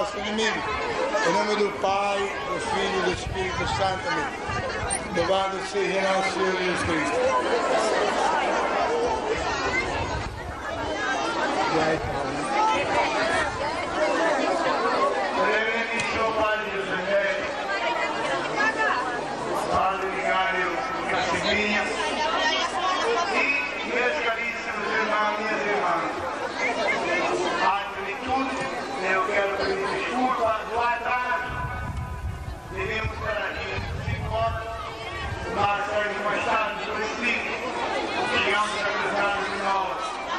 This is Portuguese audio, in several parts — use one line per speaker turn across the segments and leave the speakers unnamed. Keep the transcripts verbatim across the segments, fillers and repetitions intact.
nosso inimigo. Em nome do Pai, do Filho e do Espírito Santo. Amém. Louvado seja nosso Senhor Jesus Cristo. E aí,
Padre Vicario Casimiro e meus caríssimos irmãos e irmãs. Antes de tudo, eu quero pedir desculpa do atraso. Devemos estar aqui cinco horas, mas saímos mais tarde do distrito. Chegamos a cruzar de nós.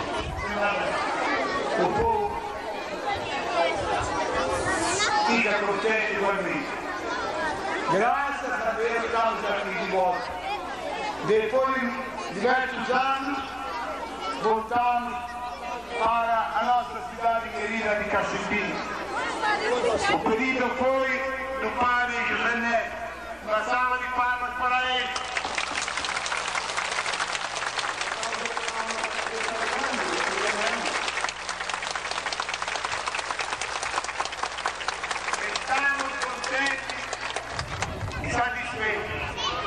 O povo fica contente comigo. Graças a Deus estamos aqui de volta. Depois de diversos anos, voltamos para a nossa cidade querida de Cacimbinha. O pedido foi do padre José Neto. Uma salva de palmas para ele. Estamos contentes satisfeitos.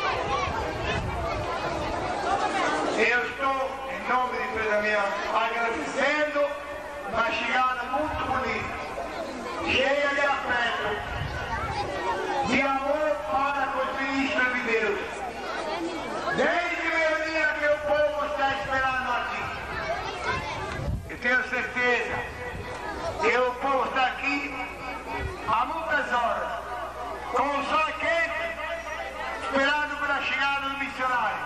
Eu estou, em nome de Pedro Damião, agradecendo uma chegada muito bonita, cheia de afeto, de amor para com os ministros de Deus. Desde o meu dia que o povo está esperando aqui. Eu tenho certeza que o povo está aqui há muitas horas, com o sol quente, esperando pela chegada do missionário.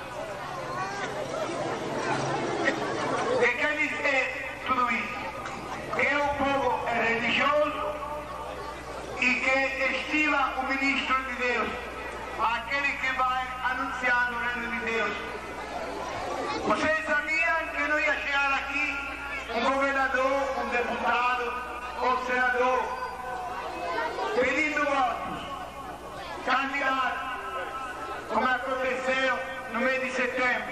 E quer dizer tudo isso? Que o povo é religioso e que estima o ministro de Deus, aquele que vai anunciar o reino de Deus. Vocês sabiam que não ia chegar aqui um governador, um deputado ou senador pedindo votos, candidato, como aconteceu no mês de setembro.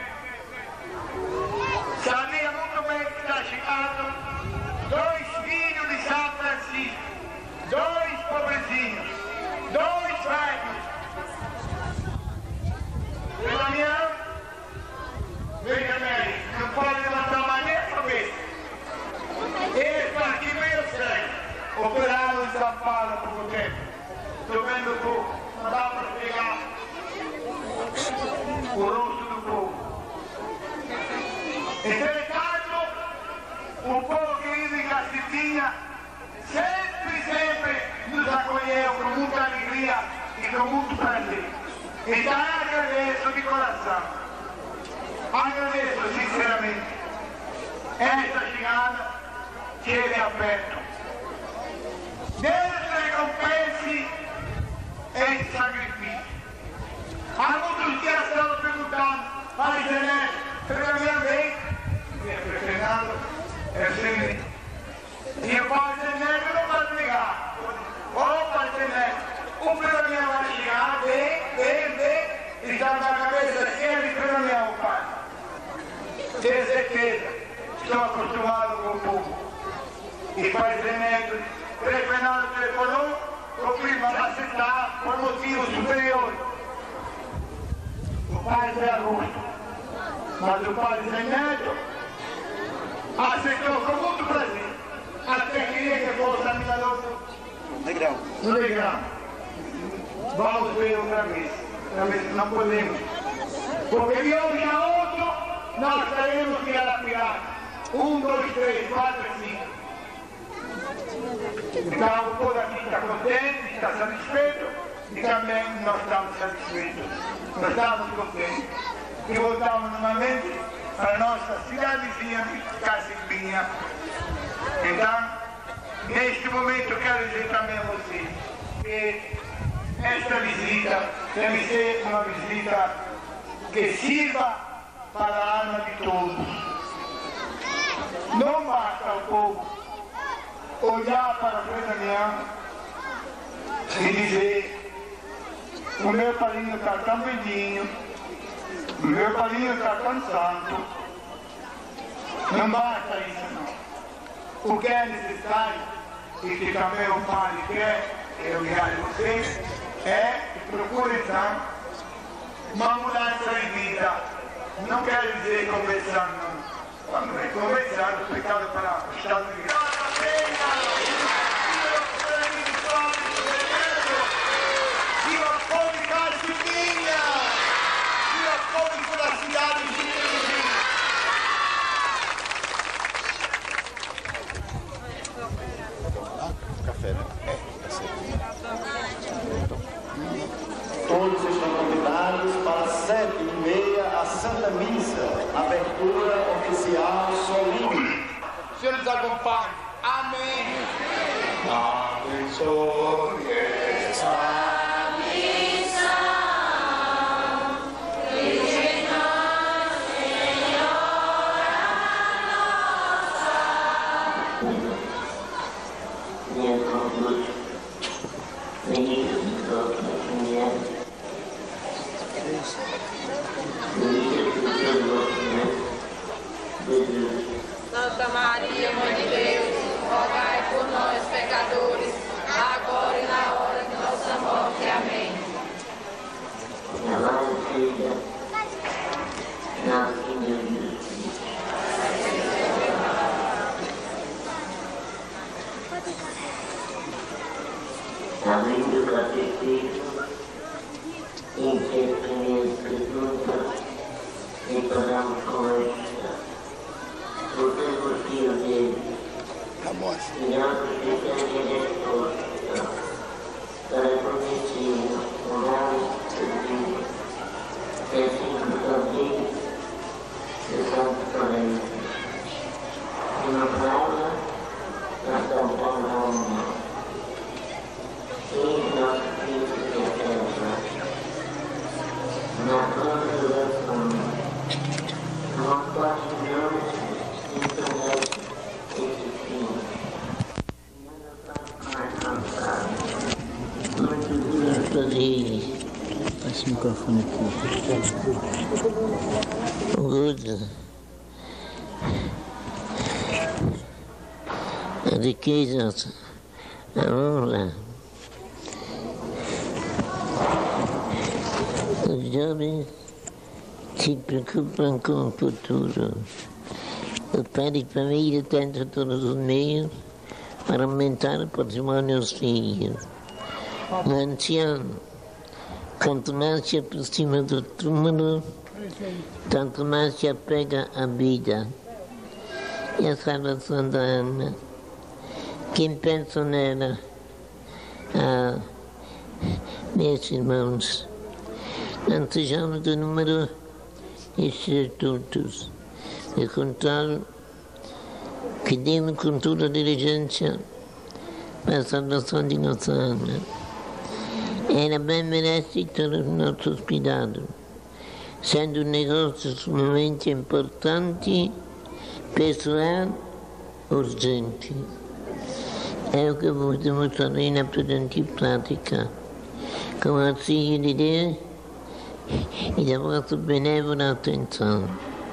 Sabia muito bem que está chegando dois filhos de São Francisco, dois pobrezinhos, dois velhos. Damião, veja bem, não pode levantar mais nem a cabeça. Ele está aqui meio cego, operado em São Paulo há pouco tempo. Estou vendo o povo, não dá para pegar o rosto do povo. Entretanto, o povo querido de Cacimbinha sempre, sempre nos acolheu com muita alegria e com muito prazer. Então eu agradeço de coração, agradeço sinceramente esta chegada cheia de afeto. Deus recompense esse sacrifício. Há muitos dias estava perguntando, Pai Zené, pela minha vez, minha Fernando, é o seguinte, e o Pai Zené não vai ligar. Ô Pai Zené, o pela minha vai chegar, vem, vem, vem, e está na cabeça esquerda e pela minha, o Pai. Tenho certeza, estou acostumado com o povo. E Pai Zené, o Fernando telefonou, o primo vai aceitar por motivo superior. O Pai Zé Augusto. Mas o Padre Zé Neto aceitou com muito prazer. Até queria que fosse admirador do Negrão. Do Negrão. Vamos ver outra vez. Talvez não podemos. Porque de hoje a outro nós teremos que ir a pirata. Um, dois, três, quatro, cinco. Então o povo aqui está contente, está satisfeito e também nós estamos satisfeitos. Nós estamos contentes. E voltamos novamente para a nossa cidadezinha de Cacimbinha. Então, neste momento eu quero dizer também a vocês que esta visita deve ser uma visita que sirva para a alma de todos. Não basta o povo olhar para o Frei Damião e dizer: o meu padrinho está tão velhinho, o meu padrinho está tão santo. Não basta isso, não. O que é necessário e que também o padre quer, eu direi a vocês, é que procure então uma mudança de vida. Não quer dizer conversar, não. Quando é conversar, o pecado para o Estado de Graça. Viva o povo de Caxitinha! Viva o povo da cidade de Juiz!
Café, né?
Todos estão convidados para as sete e meia a Santa Missa, abertura oficial solene.
O Senhor nos acompanhe. Amém. Abençoe esta missa. E nós, Senhora nossa.
Minha conduta, bendito de todas as mulheres.
Santa Maria, Mãe de Deus, rogai por nós, pecadores, agora e na hora de nossa morte. Amém.
Amado Filho, nosso Deus, além do catecismo, interpretaremos perguntas e paramos com esta. Porque filho dele, e nosso critério de resposta, para conhecer o nome de Deus, que é sempre também de Santo Torrente. E na palavra, na Santa Alma, em nosso Filho que é terra, na congregação, nós partilhamos
Esse microfone aqui.
Good. A riqueza, a honra, os jovens se preocupam com o futuro. O pai de família tenta todos os meios para aumentar o patrimônio dos filhos. O anciano, quanto mais se aproxima do túmulo, tanto mais se apega à vida e à salvação da alma. Quem pensa nela, ah, meus irmãos, não sejamos do número estatutos, e contar que demos com toda a diligência para a salvação de nossa alma. Ela bem merece todos os nossos cuidados, sendo um negócio sumamente importante, pessoal, urgente. É o que eu vos demonstrarei na presente prática, com o auxílio de Deus e da vossa benévola atenção.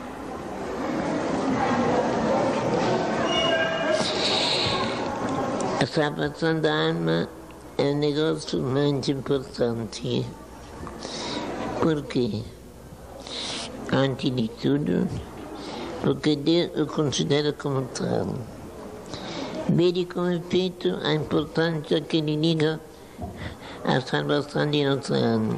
A salvação da alma é um negócio muito importante. Por quê? Antes de tudo, porque Deus o considera como tal. Vede com efeito a importância que lhe liga à salvação de nossa alma.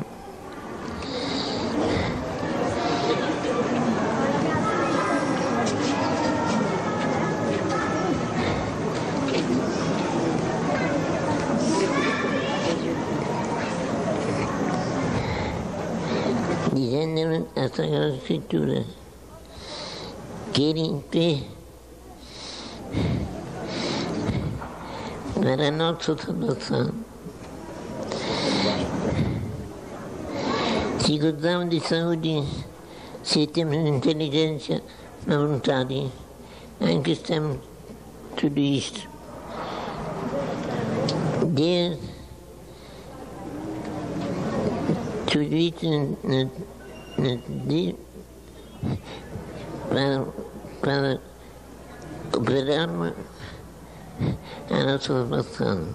Dizendo a Sagrada Escritura que ele em pé para a nossa salvação. Se gozamos de saúde, se temos inteligência na vontade, em que estamos tudo isto. Deus, tudo isso nos, nos diz para, para operarmos a nossa salvação.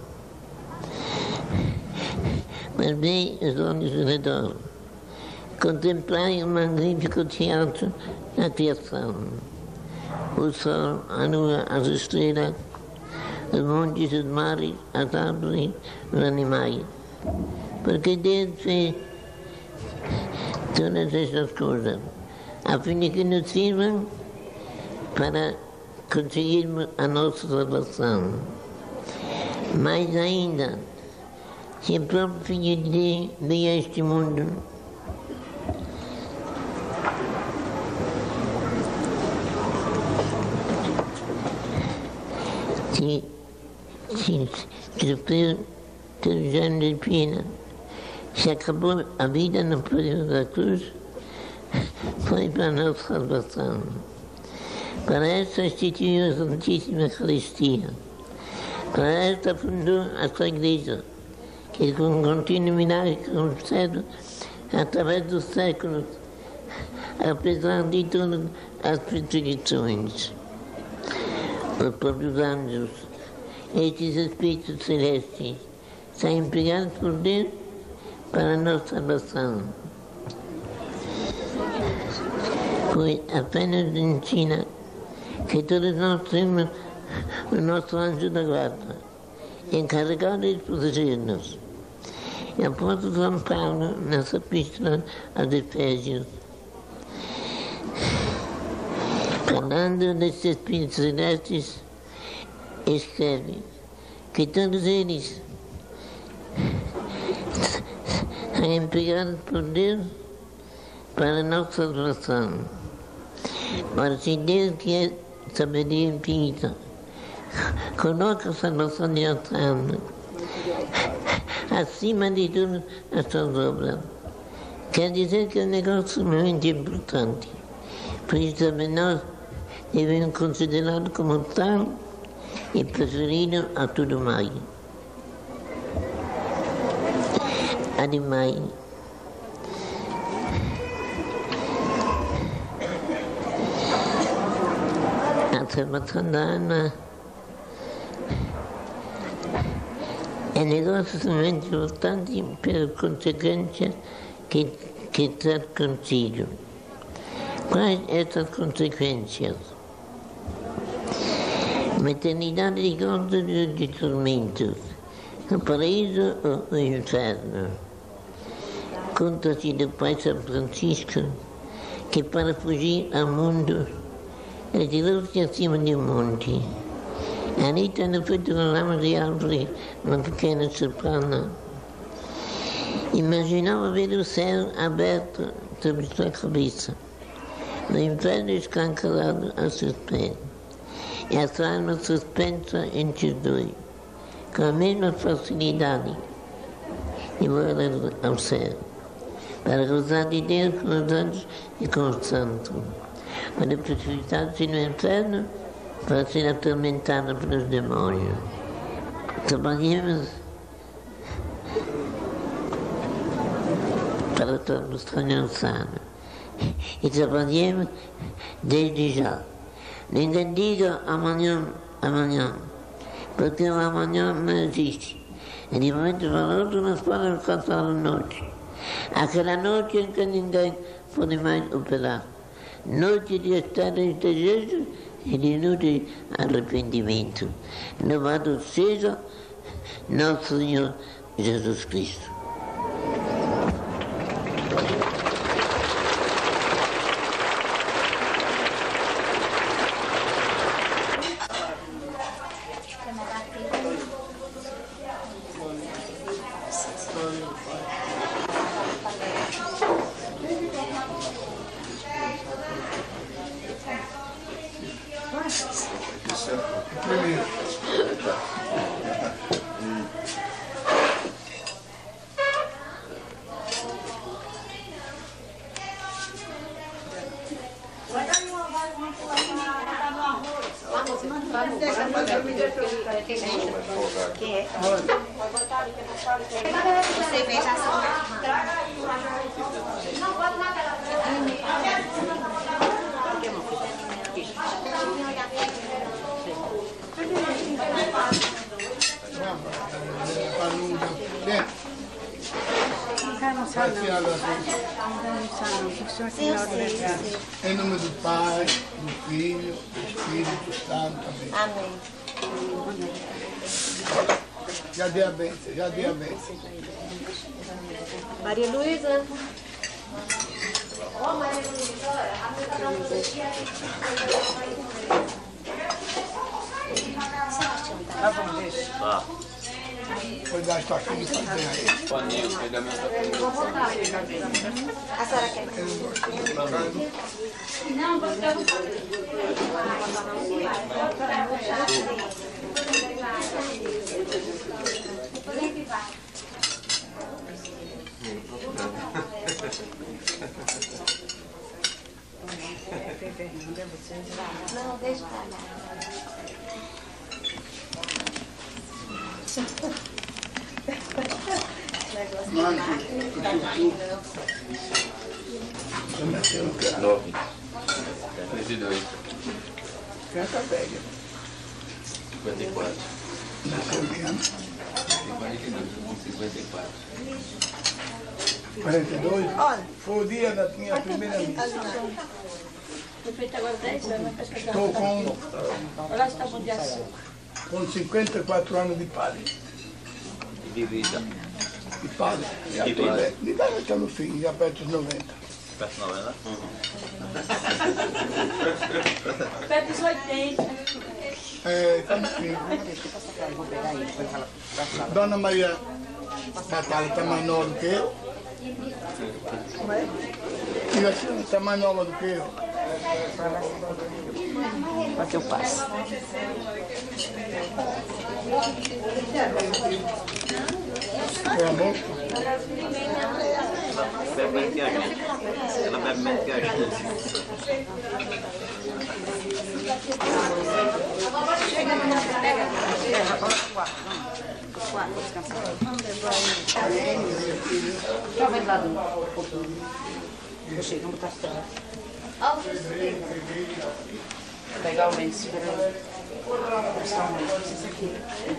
Mas bem os olhos ao redor, contemplai o magnífico teatro da criação, o sol, a lua, as estrelas, os montes, os mares, as árvores, os animais, porque Deus fez todas estas coisas, a fim de que nos sirvam para conseguirmos a nossa salvação. Mais ainda, se o próprio Filho de Deus veio a este mundo, se, se sofreu três anos de pena, se acabou a vida no preço da cruz, foi para a nossa salvação. Para esta instituiu a Santíssima Eucaristia. Para esta fundou a sua igreja, que com contínuo milagre concede através dos séculos, apesar de todas as perseguições. Os próprios anjos, estes espíritos celestes, são empregados por Deus para a nossa salvação. Pois apenas ensina que todos nós temos o nosso anjo da guarda, encarregado de proteger-nos. E o apóstolo São Paulo, nessa epístola aos Efésios, falando desses espíritos celestes, escreve que todos eles são empregados por Deus para a nossa salvação. Mas se Deus, que é sabedoria infinita, coloca a salvação de nossa alma acima de tudo as suas obras, quer dizer que é um negócio muito importante. Por isso também nós devemos considerá-lo como tal e preferi-lo a tudo mais. Ademais, a salvação da alma é negócio somente importante pelas consequências que, que traz consigo. Quais essas consequências? Uma eternidade de gozos e de tormentos, o paraíso ou o inferno. Conta-se do Pai São Francisco que para fugir ao mundo retirou-se acima de um monte. Ali, tendo feito uma lama de árvore, uma pequena soprana, imaginava ver o céu aberto sobre sua cabeça, o inferno escancarado a seus pés, e a sua alma suspensa entre os dois, com a mesma facilidade de voar ao céu, para gozar de Deus com os anjos e com os santos, para precipitar-se no inferno para ser atormentada pelos demônios. Trabalhemos para todos alcançar e trabalhemos desde já. Ninguém diga amanhã, amanhã, porque o amanhã não existe. É de momento para outro nós podemos alcançar a noite. Aquela noite em que ninguém pode mais operar. Noite de estar em desejo e de noite arrependimento. Louvado seja nosso Senhor Jesus Cristo.
Você veja a sua. Sim, eu sei, eu sei.
Em nome do Pai, do Filho, do Espírito Santo. Amém.
Amém.
Já dei a bênção, já dei a bênção.
Maria Luísa.
Tá bom, deixa.
Ah,
Foi dar esta aqui e fazer aí.
paninho, pegamento.
A senhora quer?
Não, você não
Não, deixa pra lá.
Mas, eu nasci no que?
Nove. Trinta e dois.
Canta velha.
Cinquenta e quatro.
Nasceu em que ano?
Cinquenta e dois. Cinquenta e quatro.
quarenta e dois? Foi o dia da minha primeira missa.
Foi feito agora dez anos, mas faz
Estou com,
Olha lá se está bom de açúcar.
com cinquenta e quatro anos de padre.
De vida.
De padre. Já
De
estou
vida.
velho. De idade está no fim, já perto dos noventa.
Perto noventa?
Perto dos oitenta.
É, está no fim. Dona Maria Natália está mais nova do que eu. E a senhora está mais nova do que eu.
Para que eu passe.
É amor?
Bebe menos que a gente. Ela bebe menos que a gente.
Já vai lá do eu chego, vamos botar estrela. Pegar o meio, segura aí. Só um meio, isso aqui.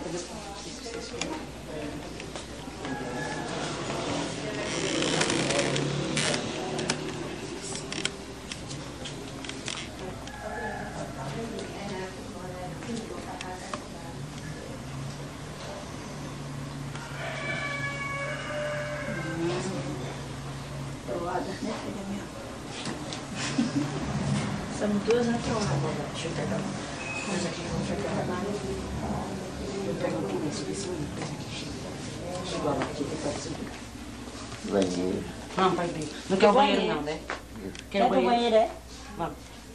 Somos duas na troca.
Deixa eu pegar. Mas aqui eu vou pegar. Eu pego aqui nesse, desse meio, coisa aqui. Chegou lá aqui, depois assim.
Banheiro.
Não, pai, bem. Não quer o banheiro não, né?
Quer o banheiro, é?
Vamos.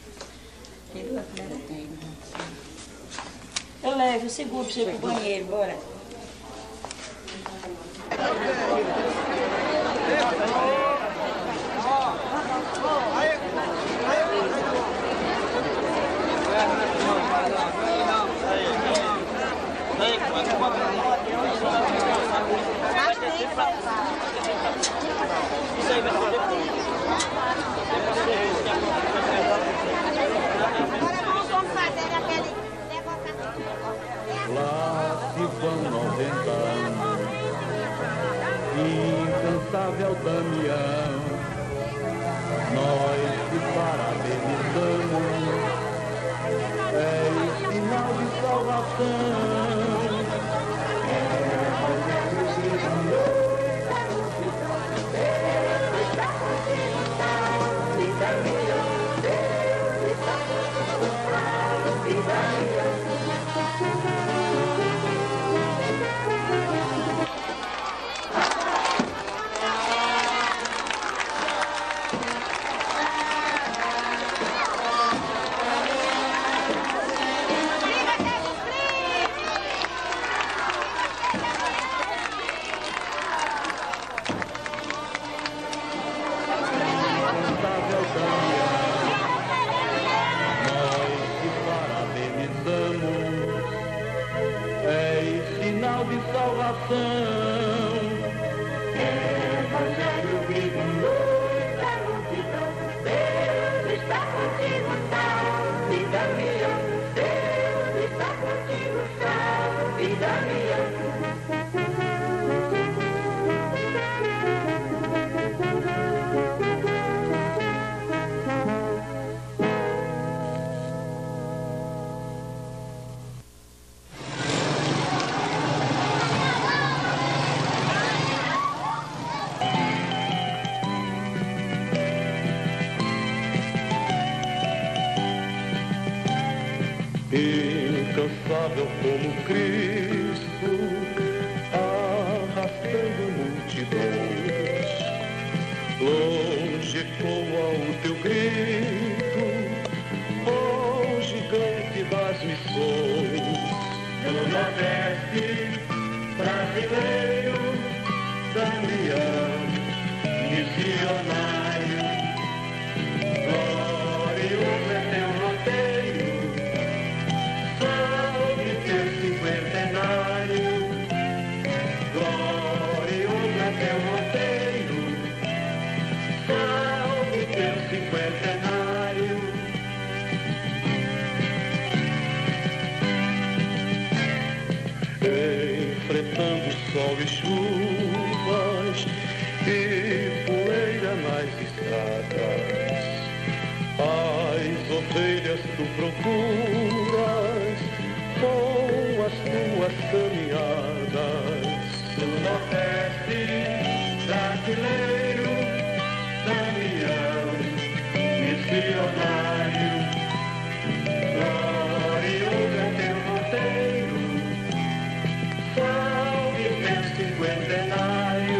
Eu levo, eu seguro pra você ir pro banheiro, bora.
Agora nós vamos fazer aquele
Lá se vão noventa anos, incansável Damião, nós incansável como Cristo, arrastando multidões. Longe ecoa o teu grito, ó gigante das missões.
Do Nordeste brasileiro, Damião, missionário, glorioso é teu roteiro, salve teu cinquentenário, glorioso é teu roteiro, salve teu cinquentenário.
Enfrentando sol e chuvas e poeira nas estradas, as ovelhas tu procuras com as tuas caminhadas.
Do Nordeste brasileiro, Damião, missionário, glorioso é teu roteiro, salve teu cinquentenário,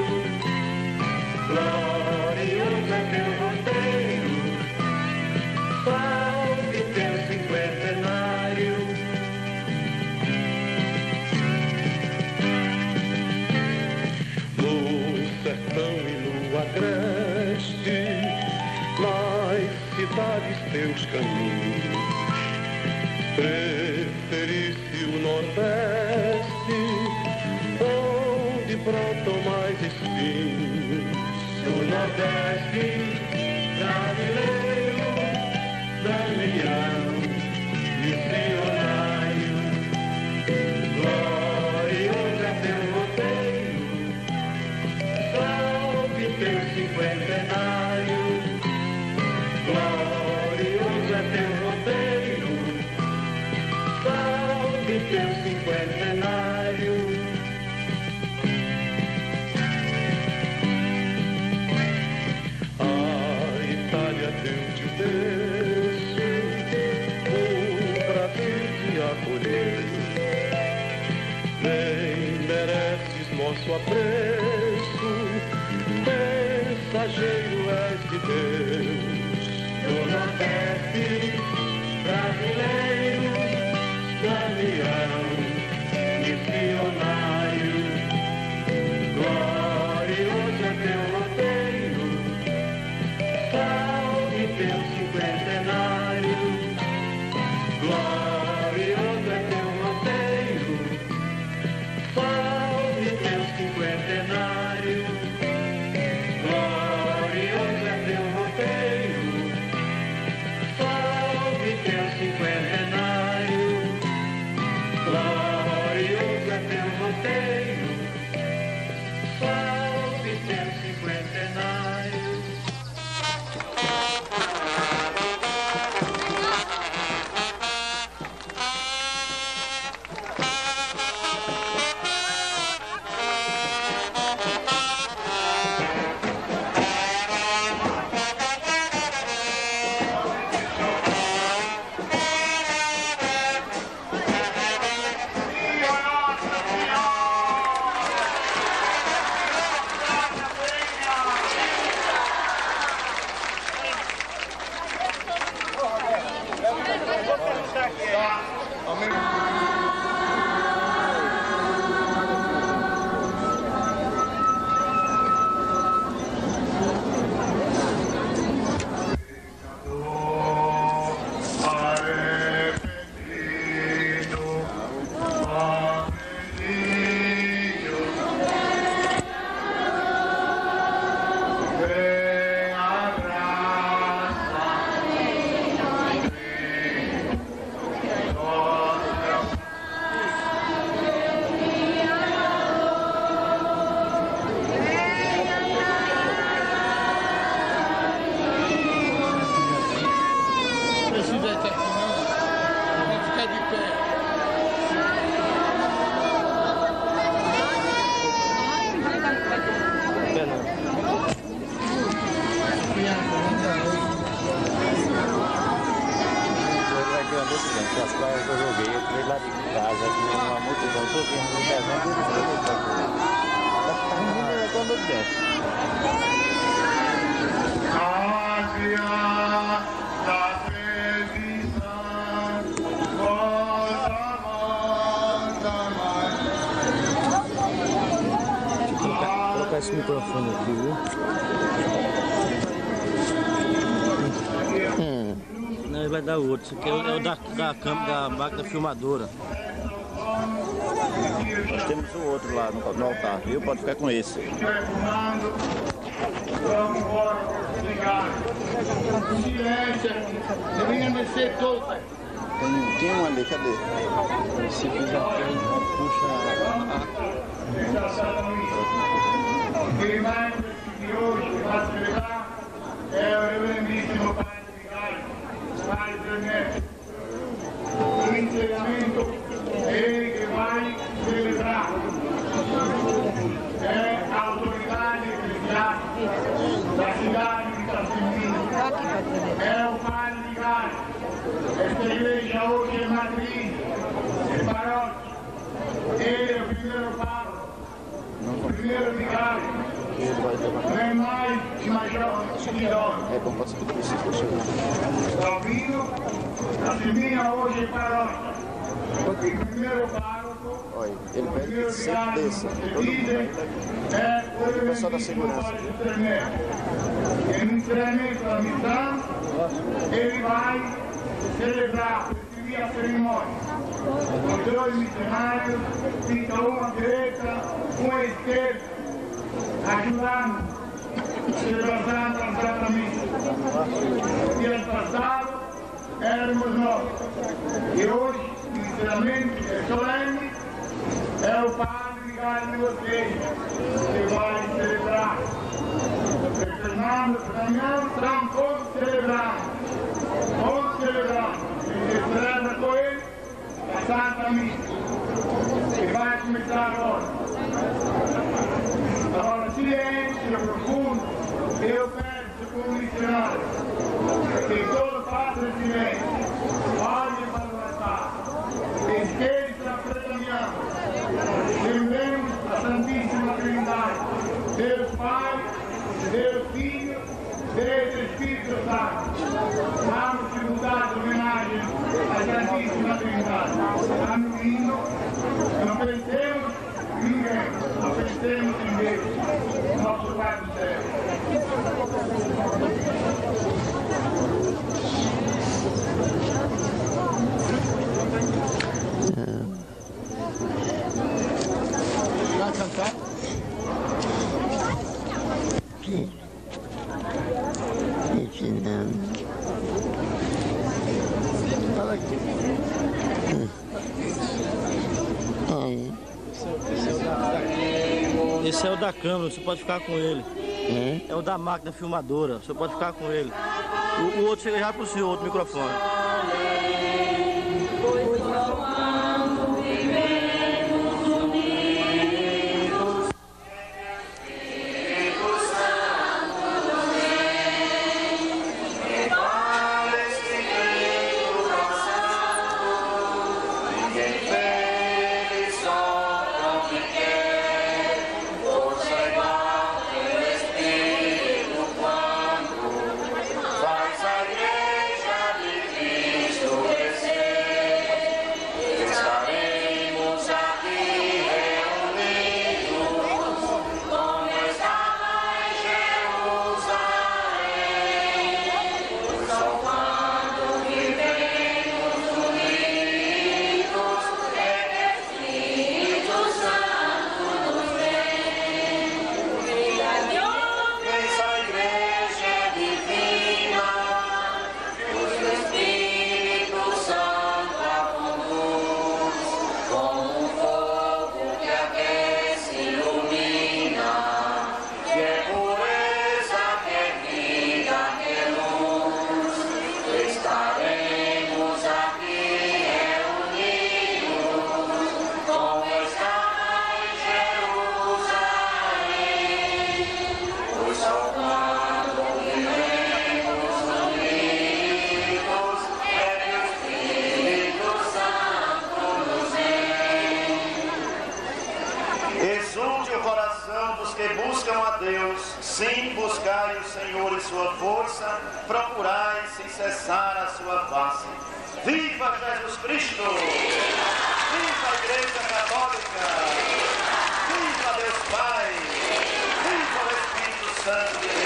glorioso é teu roteiro, salve teu cinquentenário.
No sertão e no agreste, nas cidades teus caminhos, preferiste o Nordeste, onde brotam mais espinhos.
Do Nordeste brasileiro, Damião, missionário, glorioso é teu roteiro, salve teu cinquentenário, glorioso é teu roteiro, salve teu cinquentenário.
A Itália deu-te o berço, o Brasil te acolheu. Bem mereces nosso apreço, mensageiro és de Deus.
Do Nordeste brasileiro, Damião, missionário, glorioso é teu roteiro, salve teu cinquentenário, glorioso é teu roteiro, salve teu cinquentenário, glorioso é teu roteiro, salve teu cinquentenário.
desse tempo, que as praias que eu joguei, eu tirei lá de casa, com uma multidão, todo mundo me levando, e eu não sei como. Tá muito levando dentro.
Águia da previsão, volta, volta mais.
Deixa eu colocar, colocar esse microfone aqui, viu?
Hum.
Não, ele vai dar outro. Isso aqui é o, é o da, da câmera, da máquina filmadora. Nós temos o outro lá no, no altar, viu? Pode ficar com esse.
Vamos embora, obrigado. Silêncio, deveria descer todo.
Tem, tem um ali, cadê? Se fizer aqui, puxa
Quem mais de hoje vai celebrar é o reverendíssimo Padre Vigário, Padre Ernesto. No encerramento, ele que vai celebrar é a autoridade eclesiástica da cidade de Itacimirim. É o Padre Vigário. Esta igreja hoje é matriz, é paróquia. Ele é o primeiro Papa, o primeiro vigário. Não é mais e major que homem.
É bom, pode ser que precisa, deixa eu ver.
Calvino, a Seminha hoje é paróquia. O primeiro pároco,
Olha, ele
o
pede
primeiro
que sempre
vigário,
desça.
que
Todo mundo
dizem,
vai
é o
pessoal da segurança.
E no encerramento da missão, ele vai celebrar, presidir a cerimônia. Os dois missionários ficam uma direita, uma esquerda, ajudando a celebração da Santa Missa. No dia passado éramos nós. E hoje, o encerramento é solene, é o Padre Vigário de vocês que vai celebrar. Fernando, Fernando, estamos todos celebrando. Todos celebrando. E se celebra com ele a Santa Missa, que vai começar agora. Agora, silêncio profundo, eu peço como missionário, que todo faça silêncio, olhe para o altar, esqueça a pretendendo, lembremos a Santíssima Trindade, Deus Pai, Deus Filho, Deus Espírito Santo. Vamos tributar homenagem à Santíssima Trindade. Estamos indo, não pensemos em ninguém, não pensemos em Deus, nosso Pai do céu. Vai cantar?
Sim. Esse não.
Fala aqui.
Ai.
Esse é o da câmera, você pode ficar com ele.
É?
É o da máquina filmadora, você pode ficar com ele. O, o outro chega já pro senhor, outro microfone.
Faz a igreja de Cristo Espírito
Senhor e sua força, procurai sem cessar a sua face. Viva Jesus Cristo! Viva a Igreja Católica! Viva Deus Pai! Viva o Espírito Santo de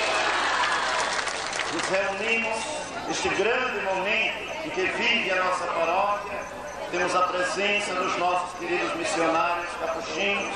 Deus! Nos reunimos neste grande momento em que vive a nossa paróquia. Temos a presença dos nossos queridos missionários capuchinhos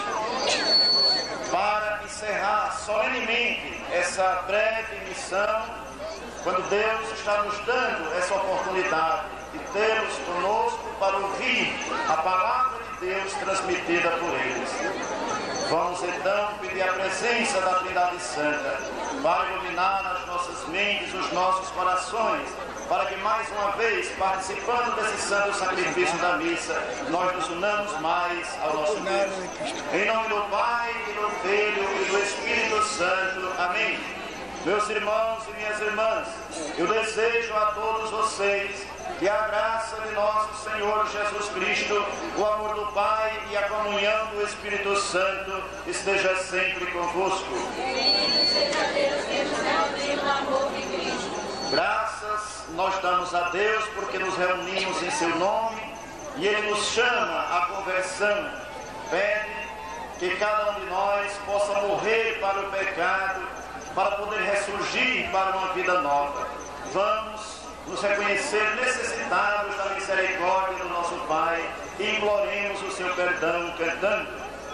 para encerrar solenemente essa breve missão, quando Deus está nos dando essa oportunidade de termos conosco para ouvir a palavra de Deus transmitida por eles. Vamos então pedir a presença da Trindade Santa para iluminar as nossas mentes, os nossos corações, para que mais uma vez, participando desse santo sacrifício da missa, nós nos unamos mais ao nosso Deus. Em nome do Pai, e do Filho e do Espírito Santo. Amém. Meus irmãos e minhas irmãs, eu desejo a todos vocês que a graça de nosso Senhor Jesus Cristo, o amor do Pai e a comunhão do Espírito Santo esteja sempre convosco.
Bendito seja Deus que nos reuniu no amor de Cristo.
Graças nós damos a Deus porque nos reunimos em seu nome e Ele nos chama à conversão. Pede que cada um de nós possa morrer para o pecado, para poder ressurgir para uma vida nova. Vamos nos reconhecer necessitados da misericórdia do nosso Pai e imploremos o seu perdão cantando.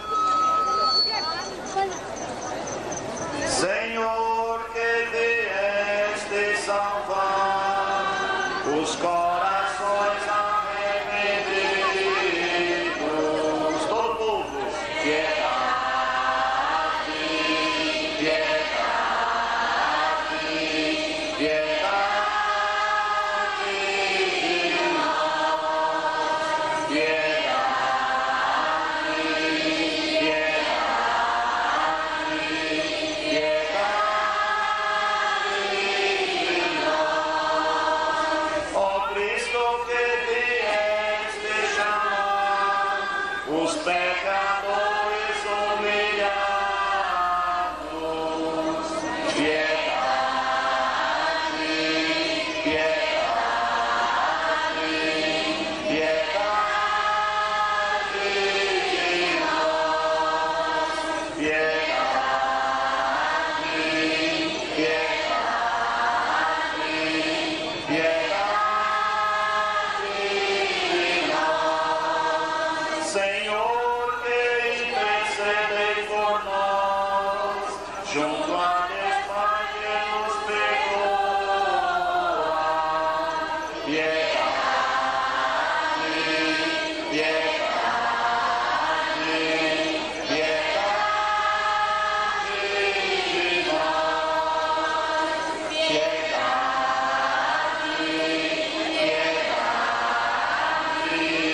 Senhor, que vieste salvar os corações arrependidos, todo o povo, piedade, piedade, piedade de nós, piedade, piedade, piedade. Ó Cristo que vieste chamar os pecadores humilhados, piedade, piedade, piedade de nós, piedade, piedade, piedade de nós. Senhor, que intercedei por nós, junto a Deus Pai que nos perdoa. Piedade, piedade, piedade de nós. Piedade, piedade,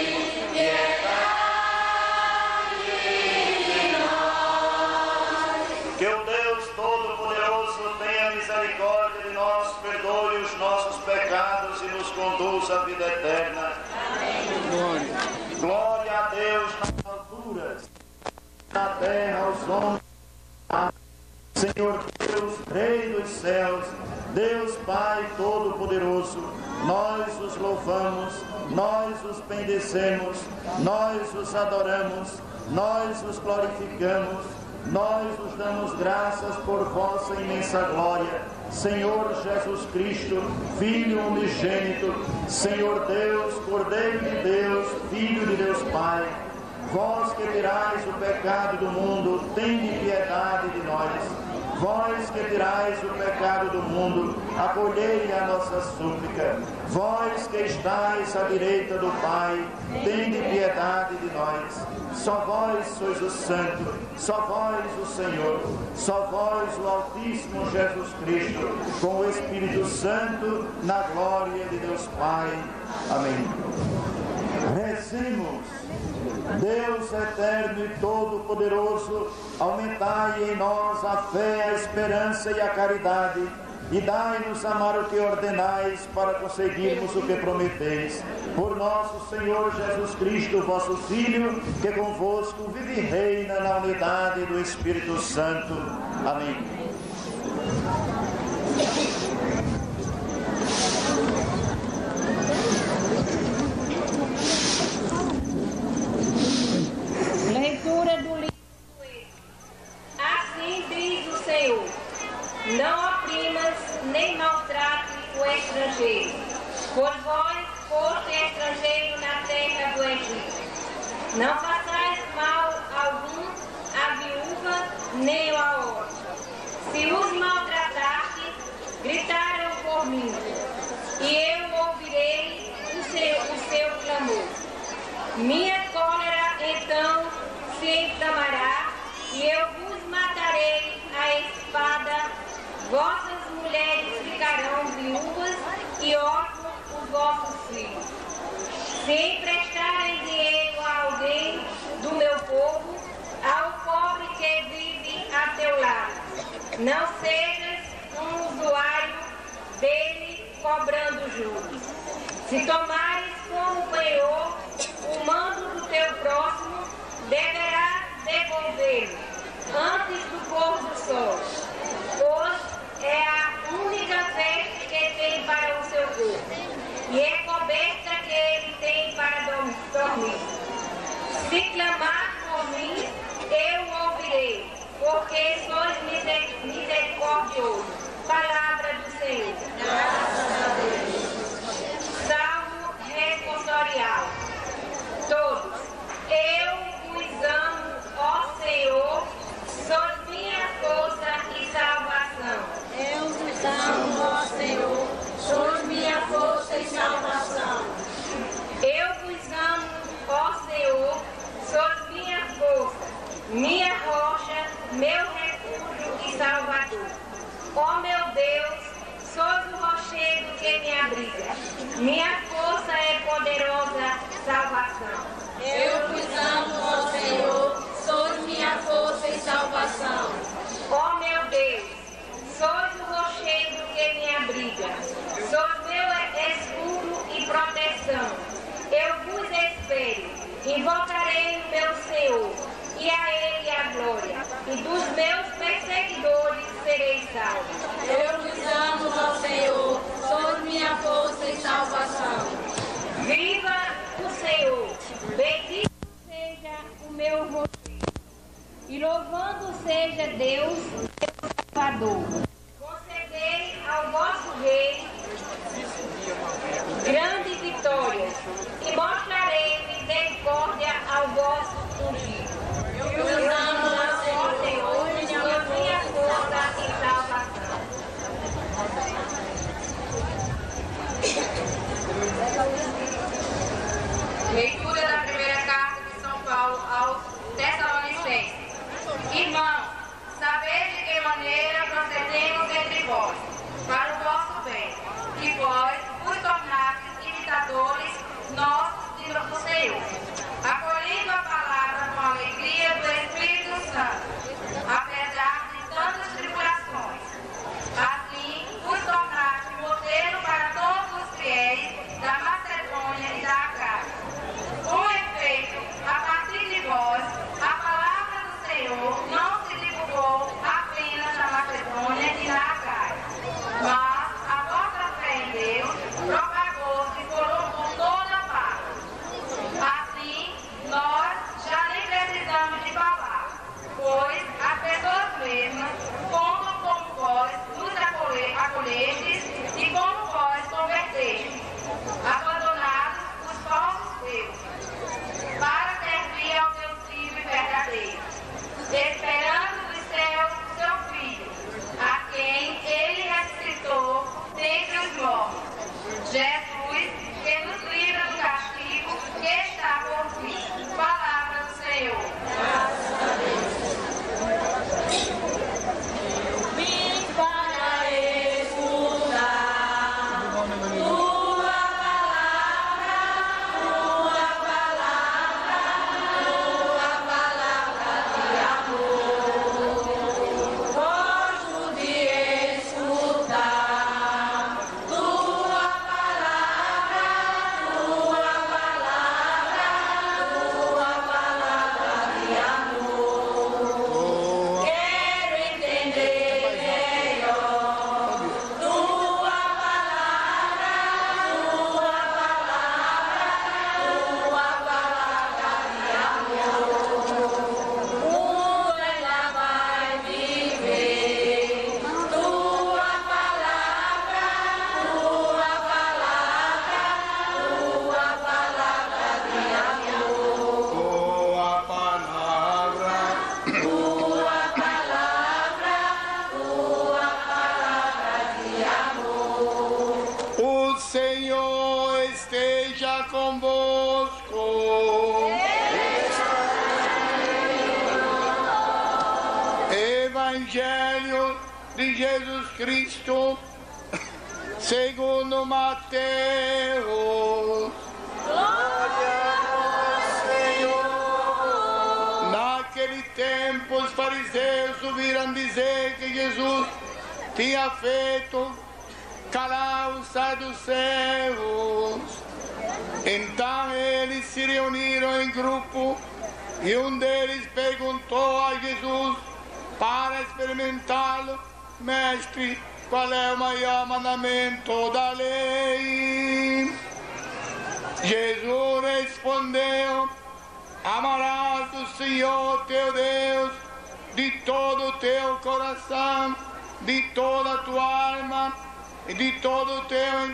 piedade de nós. Que o Deus Todo-Poderoso tenha misericórdia de nós, perdoe os nossos pecados e nos conduza à vida eterna. Glória. Glória a Deus nas alturas, na terra aos homens. Senhor Deus, Rei dos céus, Deus Pai Todo-Poderoso, nós os louvamos, nós os bendecemos, nós os adoramos, nós os glorificamos, nós os damos graças por vossa imensa glória. Senhor Jesus Cristo, Filho unigênito, Senhor Deus, Cordeiro de Deus, Filho de Deus Pai, vós que tirais o pecado do mundo, tende piedade de nós. Vós que tirais o pecado do mundo, acolhei a nossa súplica. Vós que estáis à direita do Pai, tende piedade de nós. Só vós sois o Santo, só vós o Senhor, só vós o Altíssimo Jesus Cristo, com o Espírito Santo, na glória de Deus Pai. Amém. Rezemos. Deus eterno e todo-poderoso, aumentai em nós a fé, a esperança e a caridade, e dai-nos amar o que ordenais, para conseguirmos o que prometeis. Por nosso Senhor Jesus Cristo, vosso Filho, que convosco vive e reina na unidade do Espírito Santo. Amém.
Deus. Pois vós foste estrangeiro na terra do Egito. Não façais mal algum à viúva nem ao órfão. Se os maltratastes, gritaram por mim, e eu ouvirei o seu, o seu clamor. Minha cólera então se inflamará, e eu vos matarei a espada. Vossas mulheres ficarão viúvas e órfãos os vossos filhos. Se emprestarem dinheiro a alguém do meu povo, ao pobre que vive a teu lado, não sejas um usuário dele cobrando juros. Se tomares como penhor o mando do teu próximo, deverás devolvê-lo antes do pôr do sol. Hoje é a única veste que tem para o seu corpo, e é coberta que ele tem para dormir. Se clamar por mim, eu ouvirei, porque sois misericordioso. Palavra do Senhor. Graças a Deus. Salmo responsorial. Todos. Eu vos amo, ó Senhor, sois minha força e salvação.
Eu vos amo, ó Senhor, sois minha força e salvação.
Eu vos amo, ó Senhor, sois minha força, minha rocha, meu refúgio e salvador. Ó meu Deus, sois o rochedo que me abriga. Minha força é poderosa salvação.
Eu vos amo, ó Senhor, sois minha força e salvação.
Ó meu Deus, sois o rochedo que me abriga. Sois meu escudo e proteção. Eu vos espero, invocarei o meu Senhor, e a Ele a glória, e dos meus perseguidores serei salvo.
Eu vos amo, ó Senhor, sois minha força e salvação.
Viva o Senhor, bendito seja o meu rochedo, e louvando seja Deus, meu Salvador. Concedei ao vosso Rei grandes vitórias, e mostrarei misericórdia ao vosso ungido.
Eu vos amo, ó Senhor,
minha força e salvação. Leitura da primeira carta de São Paulo aos Tessalonicenses. Irmãos, sabeis de que maneira procedemos entre vós, para o vosso bem, que vós vos tornastes imitadores nossos de
Senhor esteja convosco. Evangelho de Jesus Cristo segundo Mateus.
Glória a vós, Senhor.
Naquele tempo os fariseus ouviram dizer que Jesus tinha feito calar os saduceus. Então eles se reuniram em grupo e um deles perguntou a Jesus para experimentá-lo: Mestre, qual é o maior mandamento da lei? Jesus respondeu: amarás o Senhor teu Deus de todo o teu coração, de toda a tua alma e de todo o teu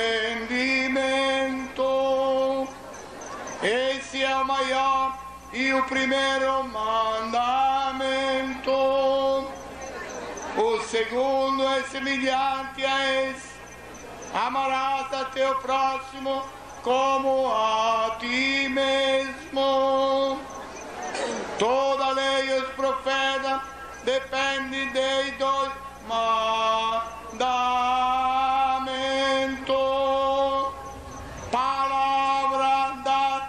entendimento. Esse é o maior e o primeiro mandamento. O segundo é semelhante a esse: amarás a teu próximo como a ti mesmo. Toda a lei e os profetas dependem de dois mandamentos. Palavra da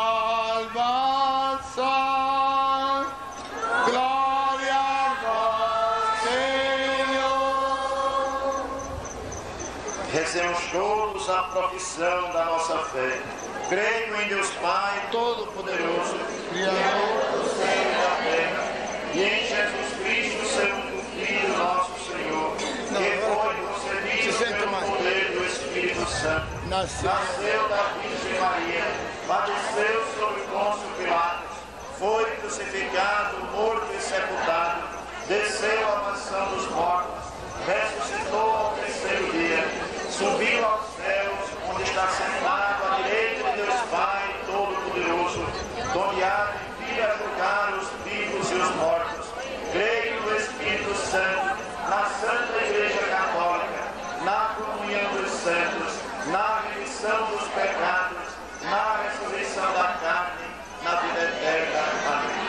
salvação. Glória a vós, Senhor.
Rezemos todos a profissão da nossa fé. Creio em Deus Pai Todo-Poderoso, Criador do céu e da terra, e em Jesus Cristo, seu único Filho, nosso Senhor, que foi concebido pelo poder do Espírito Santo, nasceu da Virgem Maria, padeceu sob Pôncio Pilatos, foi crucificado, morto e sepultado, desceu à mansão dos mortos, ressuscitou ao terceiro dia, subiu aos céus, onde está sentado à direita de Deus Pai Todo-Poderoso, donde há de vir a julgar os vivos e os mortos. Creio no Espírito Santo, na Santa Igreja Católica, na comunhão dos santos, na remissão dos pecados, na ressurreição da carne, na vida eterna. Amém.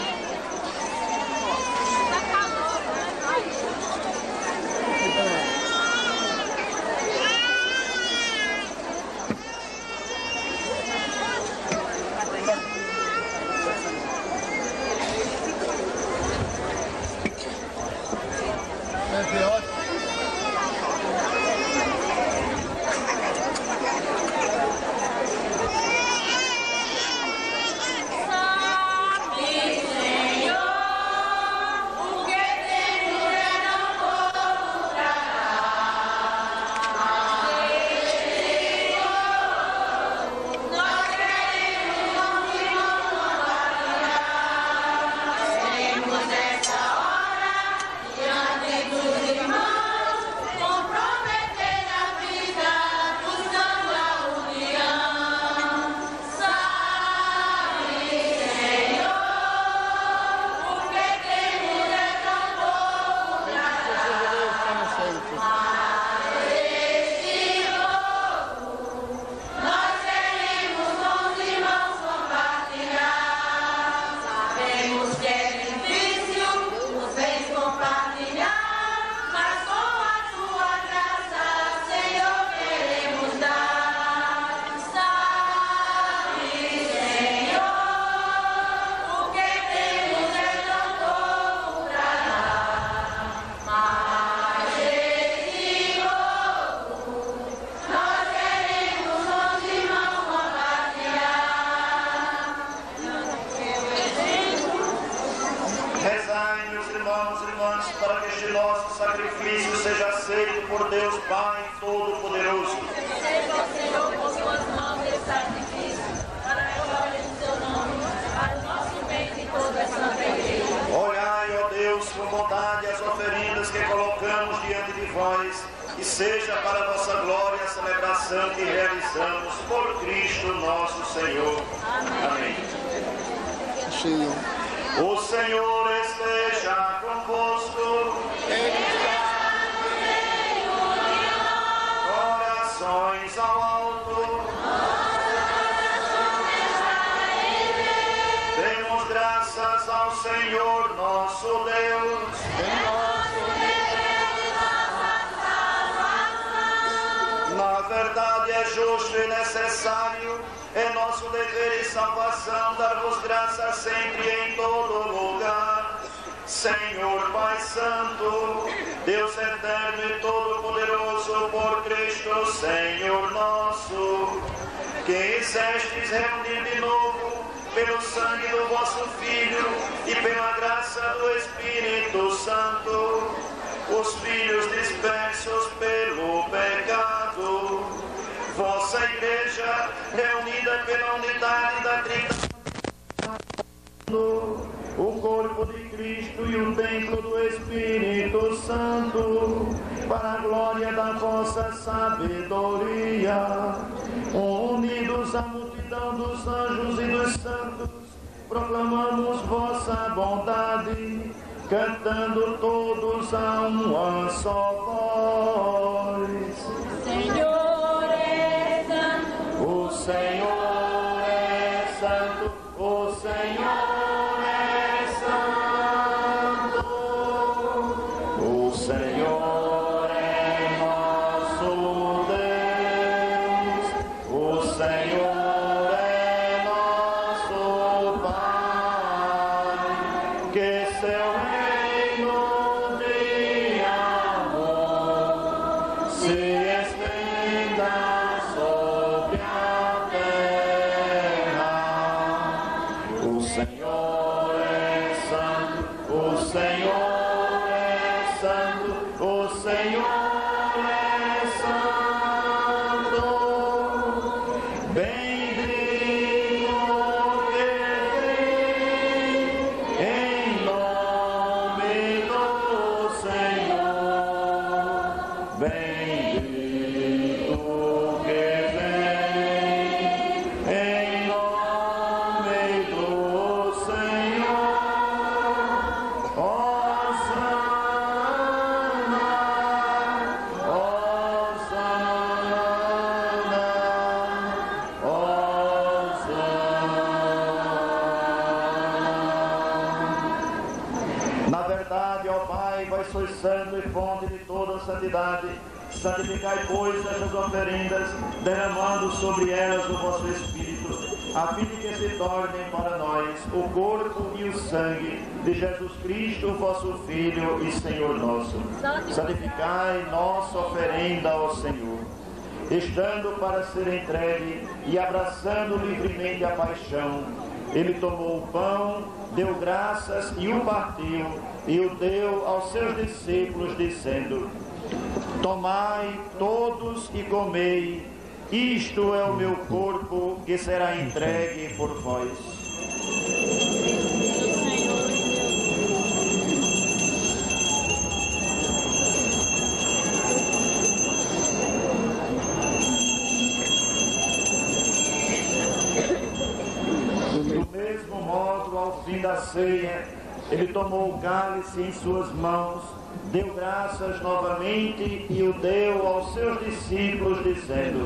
O Senhor esteja convosco. Corações ao alto. justo e necessário, é nosso dever e salvação dar-vos graça sempre e em todo lugar. Senhor Pai Santo, Deus eterno e todo-poderoso, por Cristo Senhor nosso, que quisestes reunir de novo pelo sangue do vosso Filho e pela graça do Espírito Santo, os filhos dispersos pelo pecado, vossa Igreja, reunida pela unidade da Trindade, o corpo de Cristo e o templo do Espírito Santo, para a glória da vossa sabedoria, unidos à multidão dos anjos e dos santos, proclamamos vossa bondade, cantando todos a uma só voz.
Senhor é santo,
O Senhor é santo, o Senhor é santo, o Senhor é nosso Deus, o Senhor é nosso Pai, que seu reino de amor se estenda sobre a terra. O Senhor é santo, o Senhor é santo, o Senhor é santo. Bendito que vem em nome do Senhor. Bendito que vem em nome do Senhor. Hosana, Hosana, Hosana. Na verdade, ó Pai, vós sois santo e fonte de toda santidade. Santificai, pois, estas oferendas, derramando sobre elas o vosso Espírito, a fim de que se tornem para nós o corpo e o sangue de Jesus Cristo, vosso Filho e Senhor nosso. Santificai nossa oferenda ao Senhor, estando para ser entregue e abraçando livremente a paixão. Ele tomou o pão, deu graças e o partiu, e o deu aos seus discípulos, dizendo: tomai todos e comei, isto é o meu corpo que será entregue por vós. Do mesmo modo, ao fim da ceia, ele tomou o cálice em suas mãos, deu graças novamente e o deu aos seus discípulos, dizendo: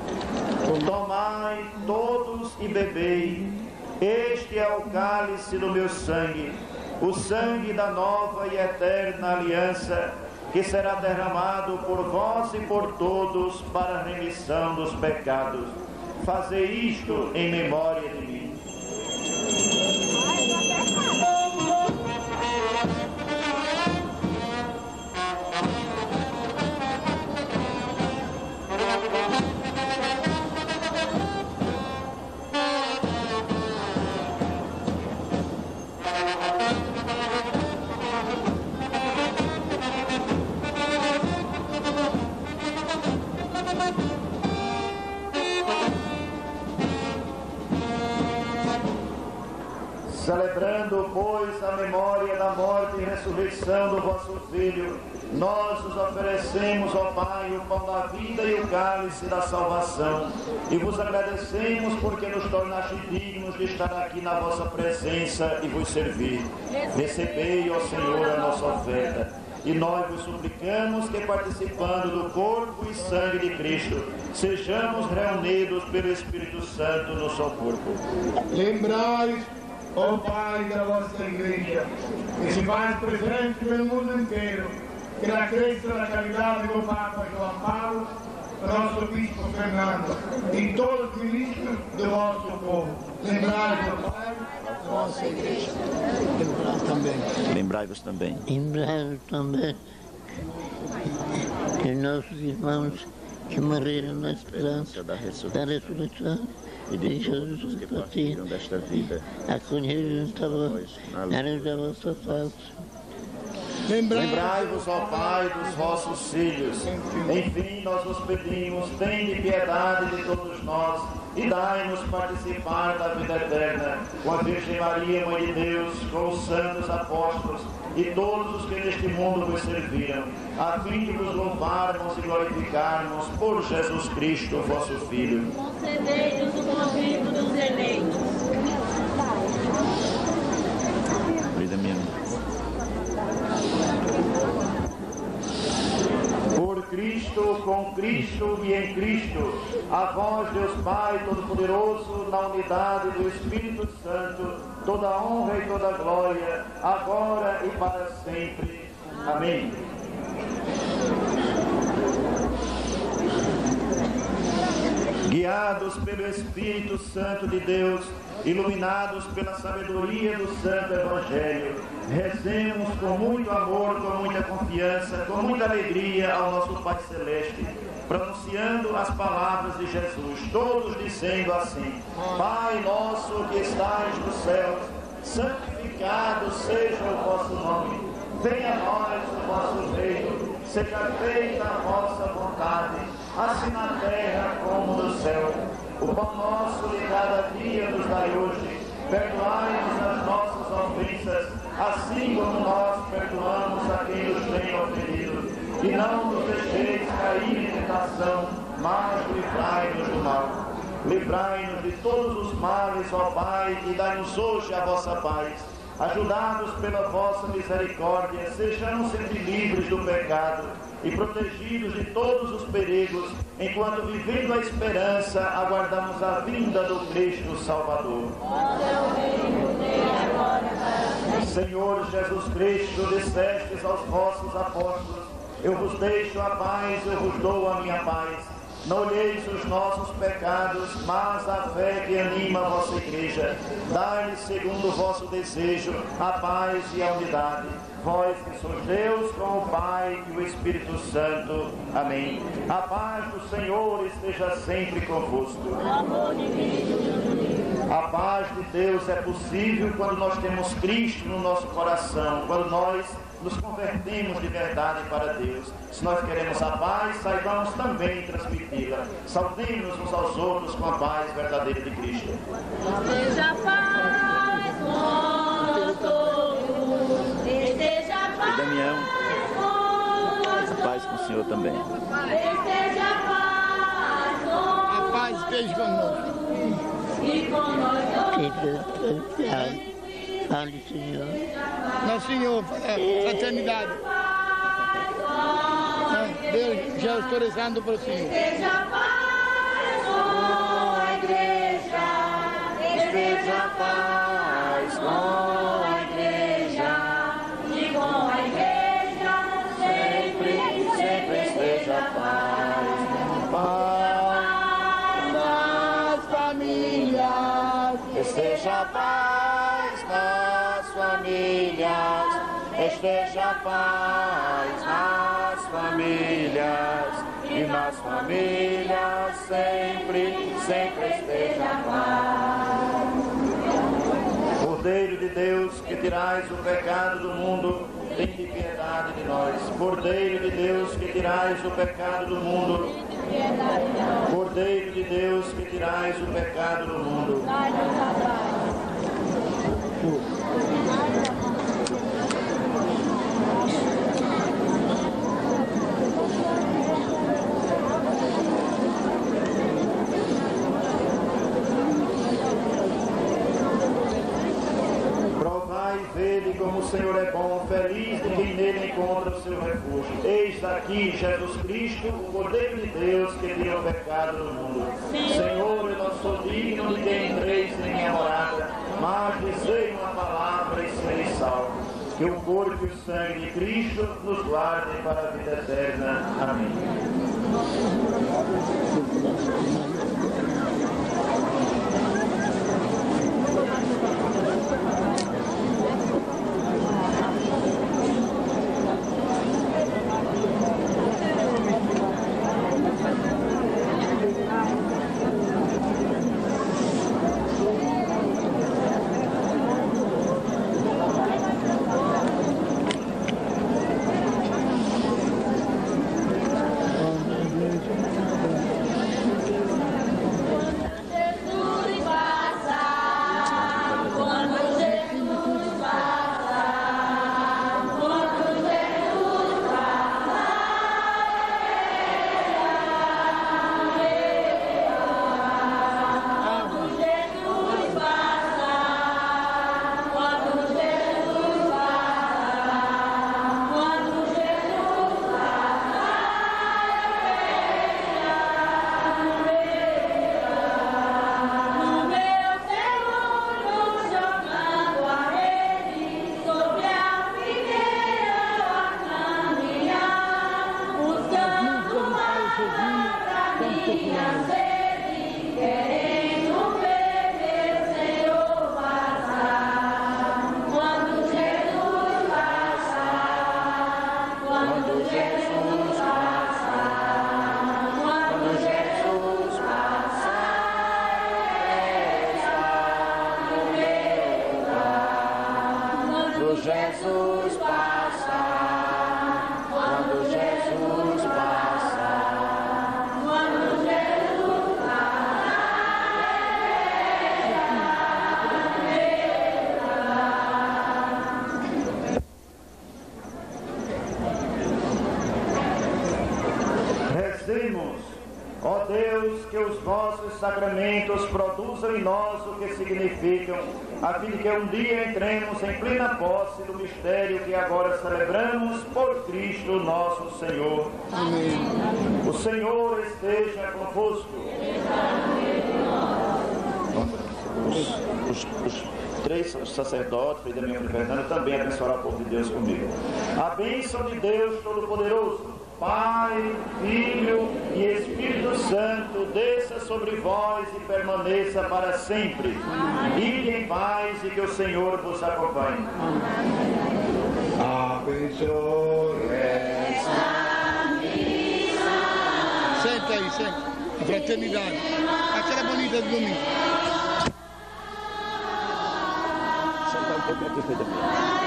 tomai todos e bebei, este é o cálice do meu sangue, o sangue da nova e eterna aliança, que será derramado por vós e por todos para a remissão dos pecados. Fazei isto em memória de mim. Celebrando, pois, a memória da morte e ressurreição do vosso Filho, nós os oferecemos, ó Pai, o pão da vida e o cálice da salvação, e vos agradecemos porque nos tornaste dignos de estar aqui na vossa presença e vos servir. Recebei, ó Senhor, a nossa oferta, e nós vos suplicamos que, participando do corpo e sangue de Cristo, sejamos reunidos pelo Espírito Santo no seu corpo.
Lembrai, ó Pai da vossa Igreja, que se faz presente pelo mundo inteiro, que na crença da caridade do Papa João Paulo, nosso bispo Fernando e todos os ministros do vosso povo. Lembrai-vos, Pai, da vossa igreja. Lembrai também.
Lembrai-vos também.
Lembrai-vos também de nossos irmãos que morreram na esperança
Da
da
ressurreição
ressurreição
e de
de
todos
Jesus
os que
Cristo.
partiram desta vida.
Acolhei-vos na luz da vossa face.
Lembrai-vos, ó Pai, dos vossos filhos. Enfim, nós vos pedimos, tende piedade de todos nós e dai-nos participar da vida eterna, com a Virgem Maria, Mãe de Deus, com os santos apóstolos e todos os que neste mundo vos serviram, a fim de vos louvarmos e glorificarmos por Jesus Cristo, vosso Filho.
Concedei-nos o convívio dos eleitos.
Vida minha.
Por Cristo, com Cristo e em Cristo, a vós, Deus Pai Todo-Poderoso, na unidade do Espírito Santo, toda a honra e toda a glória, agora e para sempre. Amém. Guiados pelo Espírito Santo de Deus, iluminados pela sabedoria do Santo Evangelho, rezemos com muito amor, com muita confiança, com muita alegria ao nosso Pai Celeste, pronunciando as palavras de Jesus, todos dizendo assim: Pai nosso que estais nos céus, santificado seja o vosso nome, venha a nós o vosso reino, seja feita a vossa vontade, assim na terra como no céu. O pão nosso de cada dia nos dai hoje, perdoai-nos as nossas ofensas, assim como nós perdoamos a quem nos tem ofendido. E não nos deixeis cair em tentação, mas livrai-nos do mal. Livrai-nos de todos os males, ó Pai, e dai-nos hoje a vossa paz. Ajudados pela vossa misericórdia, sejamos sempre livres do pecado e protegidos de todos os perigos, enquanto, vivendo a esperança, aguardamos a vinda do Cristo Salvador. Senhor Jesus Cristo, dissestes aos vossos apóstolos: eu vos deixo a paz, eu vos dou a minha paz. Não olheis os nossos pecados, mas a fé que anima a vossa igreja. Dai-lhes, segundo o vosso desejo, a paz e a unidade. Vós que sois Deus, com o Pai e o Espírito Santo. Amém. A paz do Senhor esteja sempre convosco. A paz de Deus é possível quando nós temos Cristo no nosso coração, quando nós nos convertemos de verdade para Deus. Se nós queremos a paz, saibamos também transmiti-la. Saudemos uns aos outros com a paz verdadeira de Cristo.
Esteja a paz com todos, esteja a paz
Damião,
com
paz com o Senhor também.
esteja a paz com
A paz esteja conosco.
e com nós
Fale, fale, Senhor.
Nosso Senhor, é, fraternidade. Não, Deus, já estou rezando para o Senhor.
esteja a paz com a igreja, esteja a paz com a igreja e com a igreja sempre, sempre esteja a paz.
Paz nas famílias, esteja a paz nas famílias, esteja a paz nas famílias, e nas famílias sempre, sempre esteja a paz. Cordeiro de Deus, que tirais o pecado do mundo, tende piedade de nós. Cordeiro de Deus, que tirais o pecado do mundo, Cordeiro de Deus, que tirais o pecado do mundo. Provai e vede como o Senhor é bom, feliz de quem nele encontra o seu refúgio. Eis daqui Jesus Cristo, o Cordeiro de Deus, que tira o pecado do mundo. Senhor, eu não sou digno de que entreis em minha morada, mas dizei uma palavra e serei salvo. Que o corpo e o sangue de Cristo nos guardem para a vida eterna. Amém.
Jesus passar, quando Jesus passar, quando Jesus passar.
Rezemos, ó Deus, que os vossos sacramentos produzam em nós o que significam, a fim de que um dia entremos em plena posse do mistério que agora celebramos por Cristo nosso Senhor. Amém. O Senhor esteja convosco. Os, os, os três sacerdotes, Frei Damião e Fernando, também abençoarão o povo de Deus comigo. A bênção de Deus Todo-Poderoso, Pai, Filho e Espírito Santo, desça sobre vós e permaneça para sempre. Ide em paz e que o Senhor vos acompanhe.
Abençoe essa missa. Senta aí, senta. A fraternidade. Aquela bonita do domingo.
Senta um pouco aqui, Frei Damião.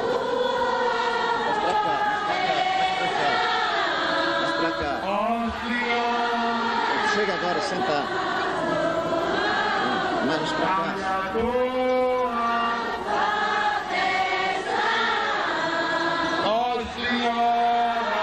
Chega agora, sentar. Menos pra cá.
Ó Senhora,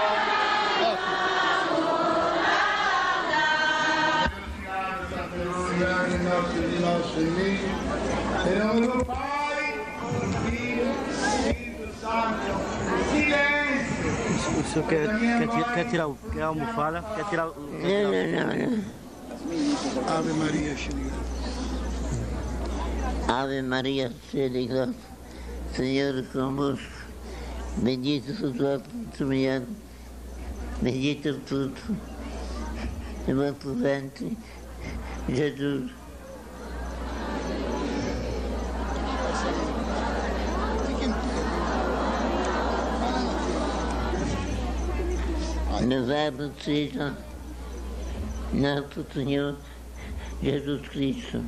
de nosso inimigo, em nome do Pai, do Filho e do Espírito Santo. Silêncio.
O senhor quer, quer, tirar, quer tirar o, quer a almofada? Quer tirar o...
Não, não, não, não.
Ave Maria, cheia de graça.
Ave Maria, cheia de graça, Senhor é convosco. Bendita sois vós entre mulheres, bendito é o fruto do vosso ventre, Jesus. Louvado seja nosso Senhor Jesus Cristo.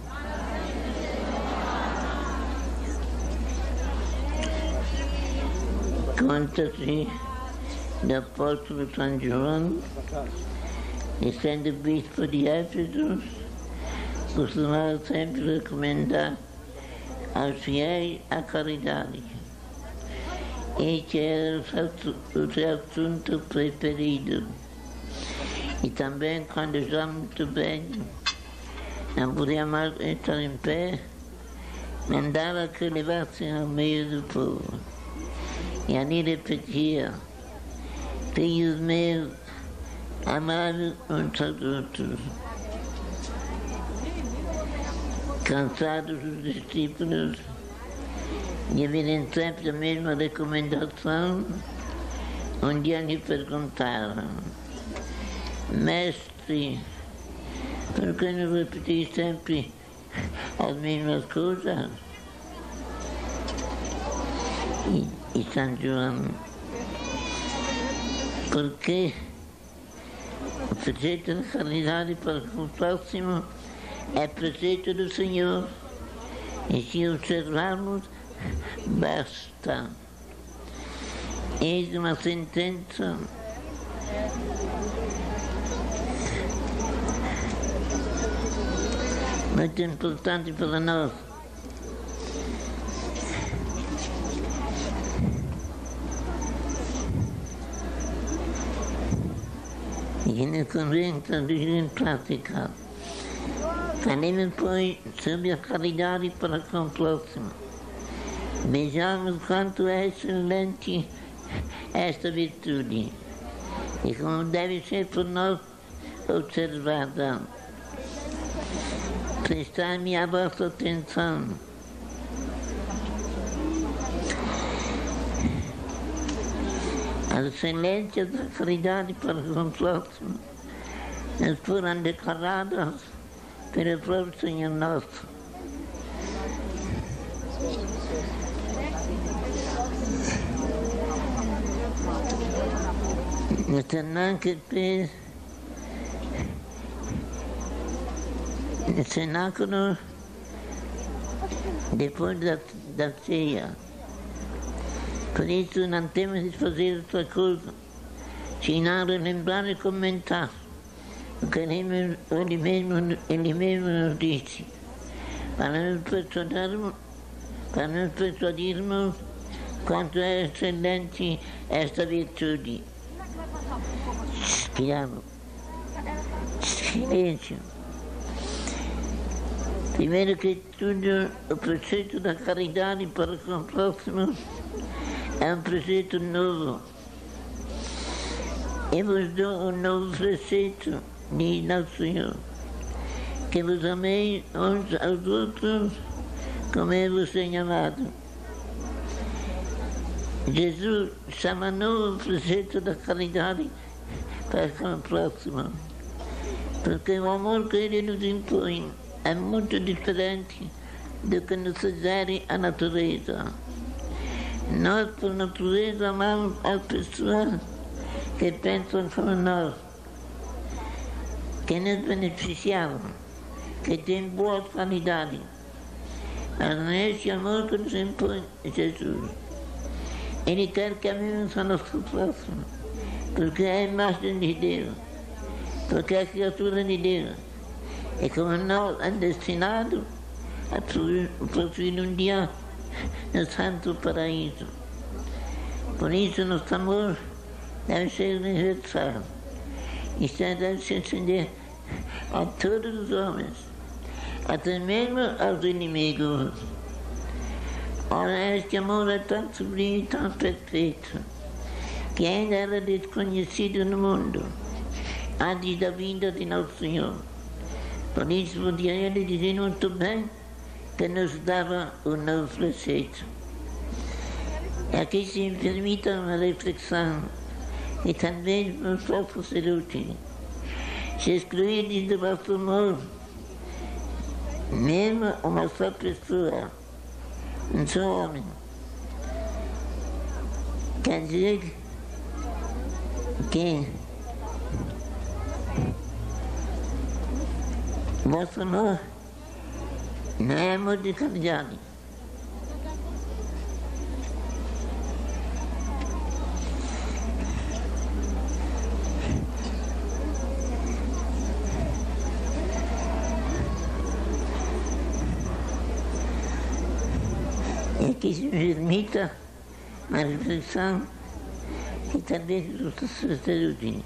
Conta-se do apóstolo São João, e sendo bispo de Éfeso, costumava sempre recomendar aos fiéis a caridade. Este era o seu assunto preferido. E também, quando já muito velho, não podia mais estar em pé, mandava que levassem ao meio do povo. E ali repetia: filhos meus, amai uns aos outros. Cansados os discípulos, e ouvirem sempre a mesma recomendação, um dia lhe perguntaram: mestre, perché non ripeti sempre le mesme cose? E, e San Giovanni, perché il precetto della carità per il prossimo è il precetto del Signore e se osservarlo basta. È una sentenza molto importante per noi. E che ne conviene tradurre in pratica. Faremo poi sulla carità per il prossimo. Vediamo quanto è eccellente questa virtù e come deve essere per noi osservata. Prestatemi la vostra attenzione. L'eccellenza della carità per il prossimo nos fueron declaradas per il proprio Signore nostro. Stanno anche per il cenacolo dopo da, da cena. Per isso non temos de fazer outra coisa, senão lembrar e comentar o que ele mesmo, ele mesmo nos disse, para nos persuadirmos, para nos persuadirmos quanto é excelente esta virtude. Spiamo. Silenzio. Primeiro que tudo, o preceito da caridade para com o próximo é um preceito novo. Eu vos dou um novo preceito, diz Nosso Senhor, que vos amei uns aos outros como eu vos tenho amado. Jesus chama novo preceito da caridade para com o próximo, porque o amor que ele nos impõe é muito diferente do que nos sugere a natureza. Nós, por natureza, amamos as pessoas que pensam como nós, que nos beneficiam, que têm boa qualidade. Mas não é esse amor que nos impõe Jesus. Ele quer que amemos a nosso próximo, porque é a imagem de Deus, porque é a criatura de Deus. E como nós é destinado a possuir um dia no Santo Paraíso. Por isso, nosso amor deve ser universal. Isto deve se estender a todos os homens, até mesmo aos inimigos. Ora, este amor é tão sublime e tão perfeito, que ainda era desconhecido no mundo, antes da vinda de Nosso Senhor. Por isso, podia ele dizer muito bem que nos dava o novo preceito. Aqui se me permita uma reflexão, e também nos possa ser útil. Se excluirdes do vosso amor, mesmo uma só pessoa, um só homem, quer dizer que vosso amor não é amor de caridade. E aqui se me permita uma reflexão que talvez possa ser útil.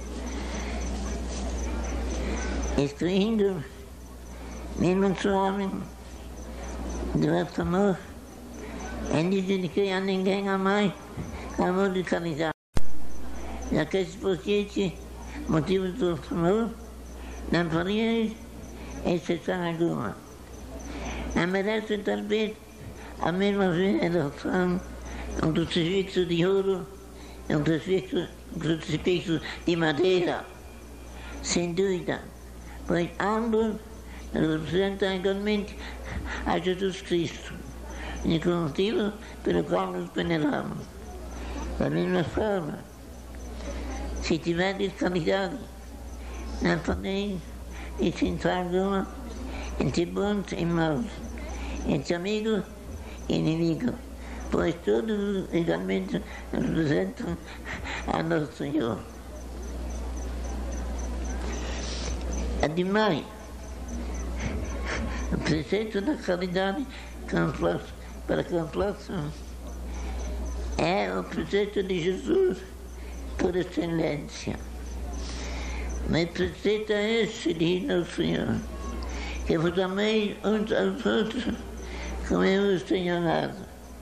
Excluindo mesmo um só homem do vosso amor, é dizer que a ninguém há mais amor de caridade. Já que se fosse esse motivo do vosso amor, não faria exceção alguma. Não merece talvez a mesma veneração um crucifixo de ouro e um crucifixo, um crucifixo de madeira. sem dúvida, pois ambos representam igualmente a Jesus Cristo, único motivo pelo qual nos veneramos. Da mesma forma, se tiverdes caridade, não podeis distinção alguma entre bons e maus, entre amigos e inimigos, pois todos igualmente representam a Nosso Senhor. Ademais, o preceito da caridade para com o próximo é o preceito de Jesus por excelência. Mas o preceito é esse, diz Nosso Senhor, que vos ameis uns aos outros como eu vos tenho amado.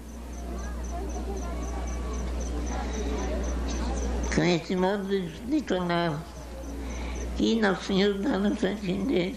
Com esse modo de declarar, que Nosso Senhor dá-nos a entender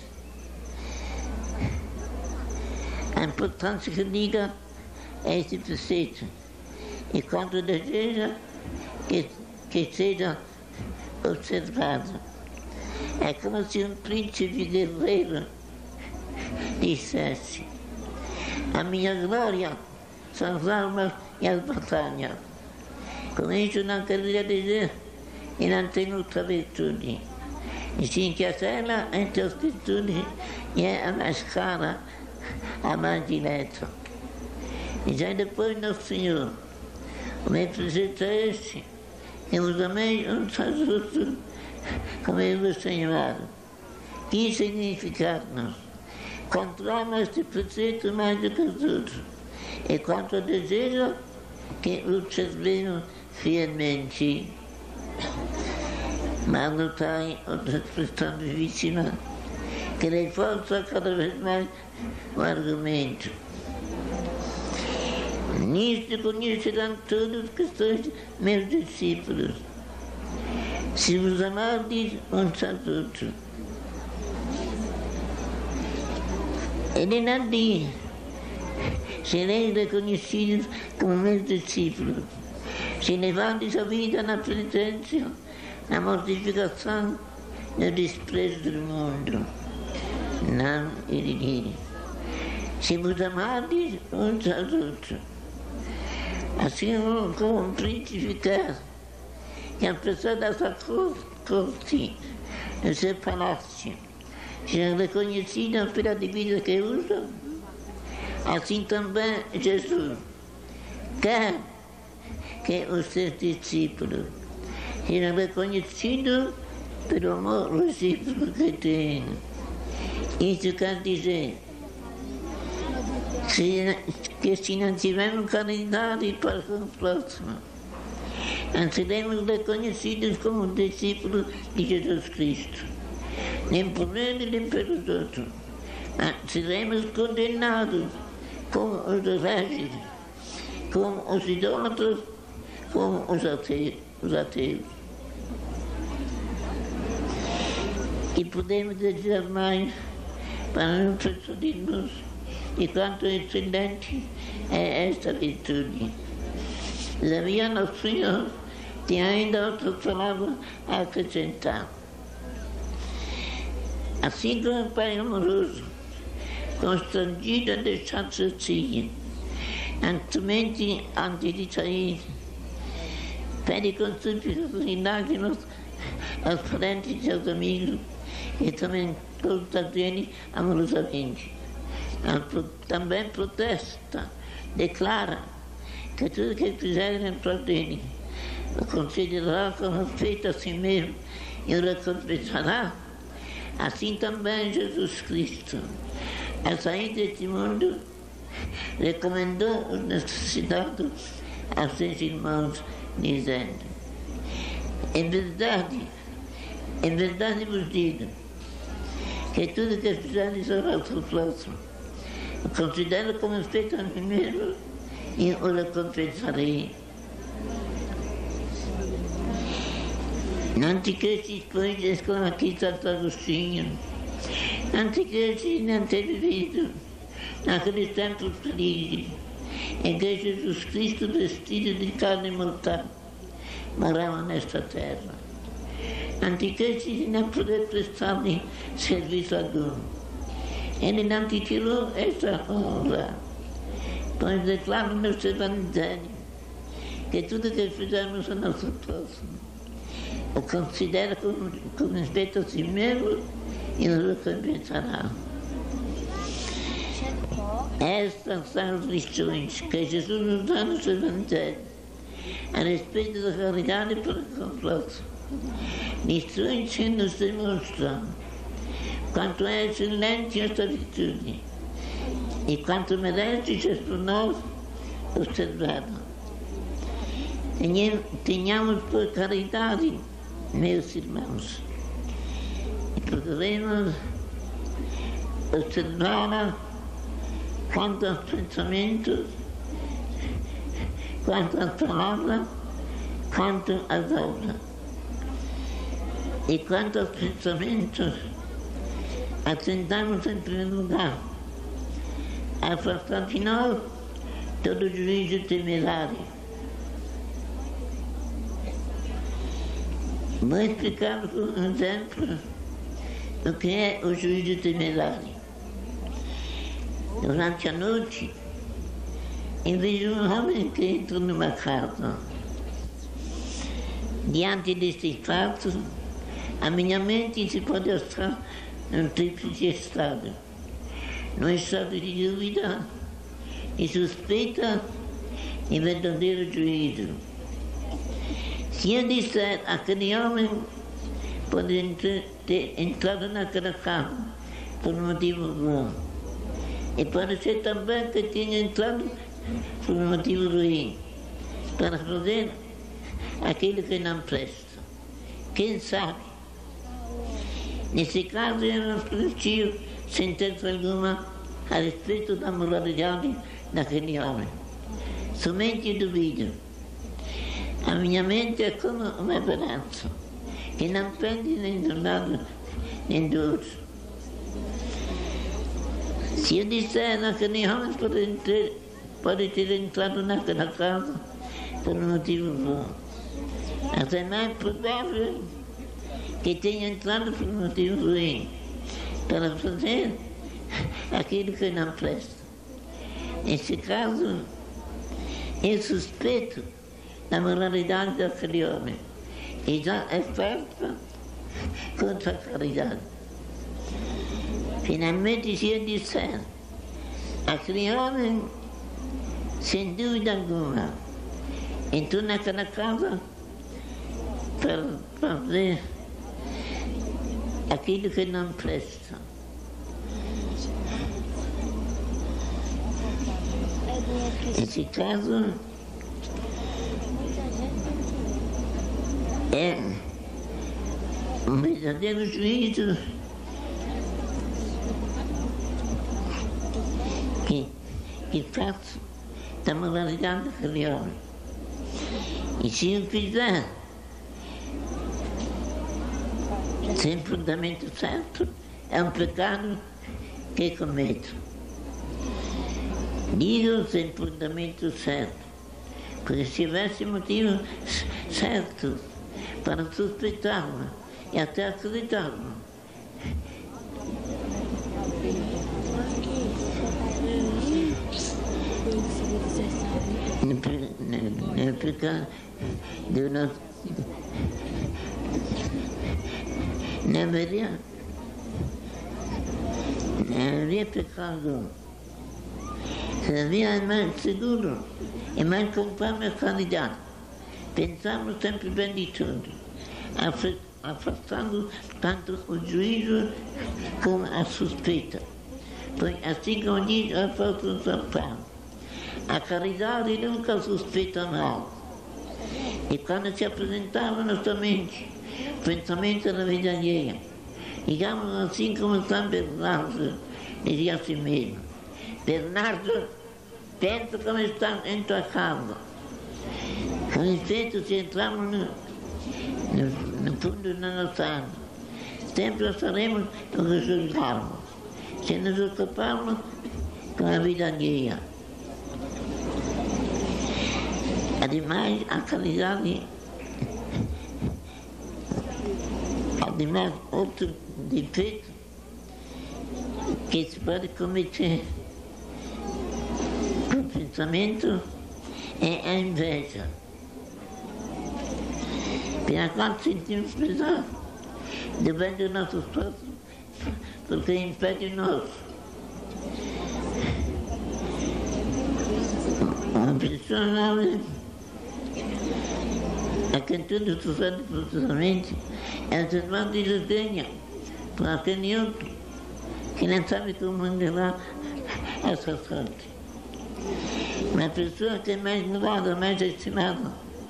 a importância que liga a esse preceito e quanto deseja que, que seja observado. É como se um príncipe guerreiro dissesse: a minha glória são as armas e as batalhas. Com isso não queria dizer que não tenho outra virtude, e sim que aquela entre as virtudes é a mais cara, a mais direta. E já depois Nosso Senhor, o meu preceito é este, que vos ameis uns aos outros como eu vos tenho amado. Que significa-nos? Controlamos este preceito mais do que os outros, e quanto desejo que o servemos fielmente. Mas notai outra expressão vivíssima que reforça cada vez mais o argumento. Nisto conhecerão todos que sois meus discípulos, se vos amardes uns aos outros. Ele não diz: sereis reconhecidos como meus discípulos, se levardes a vida na penitência, na mortificação, no desprezo do mundo. Não, ele diz: se vos amardes uns aos outros. Assim como um príncipe quer que a pessoa dessa corte, no seu palácio, seja reconhecida pela divisa que usa, assim também Jesus quer que os seus discípulos sejam reconhecidos pelo amor recíproco que têm. Isso quer dizer se, que se não tivermos caridade para com o próximo, não seremos reconhecidos como discípulos de Jesus Cristo, nem por ele nem pelos outros. Seremos condenados como os hereges, como os idólatras, como os ateus. Os ateus. E podemos dizer mais para não persuadirmos de quanto excelente é esta virtude. Todavia, Nosso Senhor tem ainda outra palavra a acrescentar. Assim como o Pai amoroso, constrangido a deixar seus filhos, antemente antes de sair, pede com simplicidade aos parentes e seus amigos, e também conta dele amorosamente. Também protesta, declara que tudo que fizerem em prol dele, o considerará com respeito a si mesmo e o recompensará. Assim também Jesus Cristo, ao sair deste mundo, recomendou os necessitados a seus irmãos, dizendo: em verdade, em verdade vos digo, que tudo que fizerdes ao vosso próximo, o considero como feito a mim mesmo e o recompensarei. Não te queixes, pois, exclama aqui Santo Agostinho, não te queixes não ter vivido naqueles tempos felizes em que Jesus Cristo, vestido de carne mortal, morava nesta terra. antiquesti não poder prestar-lhe serviço algum. Ele não te tirou essa honra, pois declara no seu evangelho que tudo que fizemos a nosso próximo o considera com, com respeito a si mesmo e nos recompensará. Estas são as lições que Jesus nos dá no seu evangelho a respeito da caridade para com o próximo. Lições que nos demonstram quanto é excelente esta virtude e quanto merece ser por nós observada. Tenhamos por caridade, meus irmãos, e procuremos observá-la quanto aos pensamentos, quanto às palavras, quanto às obras. E quanto aos pensamentos, atentamos em primeiro lugar a afastar de nós todo juízo temerário. Vou explicar por um exemplo o que é o juízo temerário. Durante a noite, eu vejo um homem que entra numa casa. Diante deste fato, a minha mente se pode estar num tríplice estado, num estado de dúvida, de suspeita e verdadeiro juízo. Se eu disser aquele homem pode ter entrado naquela casa por um motivo bom, e pode ser também que tenha entrado por um motivo ruim, para fazer aquilo que não presta. Quem sabe? Nesse caso, eu não refletiu sentença alguma a respeito da moralidade daquele homem. Somente duvido. A minha mente é como uma balança, que não pende nem de um lado nem do outro. Se eu disser naquele homem pode ter, pode ter entrado naquela casa por um motivo bom, mas é mais provável que tenha entrado por um motivo ruim, para fazer aquilo que não presta. Nesse caso, eu suspeito da moralidade daquele homem e já é falta contra a caridade. Finalmente, se eu disser, aquele homem, sem dúvida alguma, entrou naquela casa para fazer aquilo que não presta. Nesse caso, é um verdadeiro juízo que, que faz da moralidade daquele homem. E se eu fizer sem fundamento certo, é um pecado que cometo. Digo sem fundamento certo, porque se tivesse motivo certo para suspeitá-lo e até acreditá-lo, no pecado do nosso. Não haveria, não haveria pecado. Seria mais seguro e mais conforme a qualidade. Pensamos sempre bem de tudo, afastando tanto o juízo como a suspeita. Pois assim como diz o apóstolo São Paulo, a caridade nunca suspeita mal. E quando se apresentava na sua mente o pensamento da vida alheia, digamos assim como São Bernardo dizia a si mesmo: Bernardo, pensa como está em tua casa. Com efeito, se entrarmos no, no, no fundo da nossa alma, sempre estaremos a julgarmos, se nos ocuparmos com a vida alheia. Ademais, a caridade Además, outro defeito que se pode cometer com o pensamento é a inveja, pela qual sentimos pesar devendo nossos próximos, porque impede nós. Uma pessoa não, a quem tudo sucede profundamente, é o irmão de desdenha por aquele outro que não sabe como enganar essa sorte. Uma pessoa que é mais doada, mais estimada,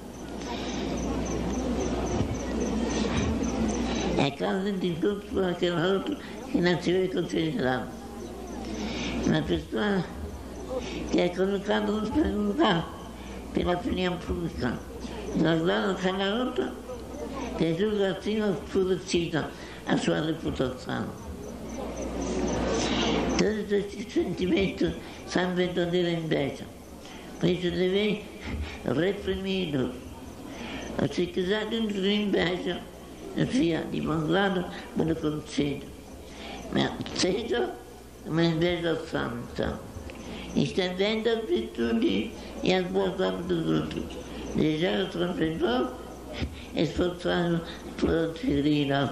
é causa de tudo por aquele outro que não se vê considerado. Uma pessoa que é colocada no primeiro lugar pela opinião pública, agora aquela outra que julga assim obscurecida a sua reputação. Todos esses sentimentos são verdadeira inveja, por isso devem reprimi-los. Se quiserem inveja, sia de bom grado, me lo concedo, mas seja uma inveja santa, estendendo as virtudes e as boas obras dos outros, desejar o transgressor, esforçado por adquirir-las.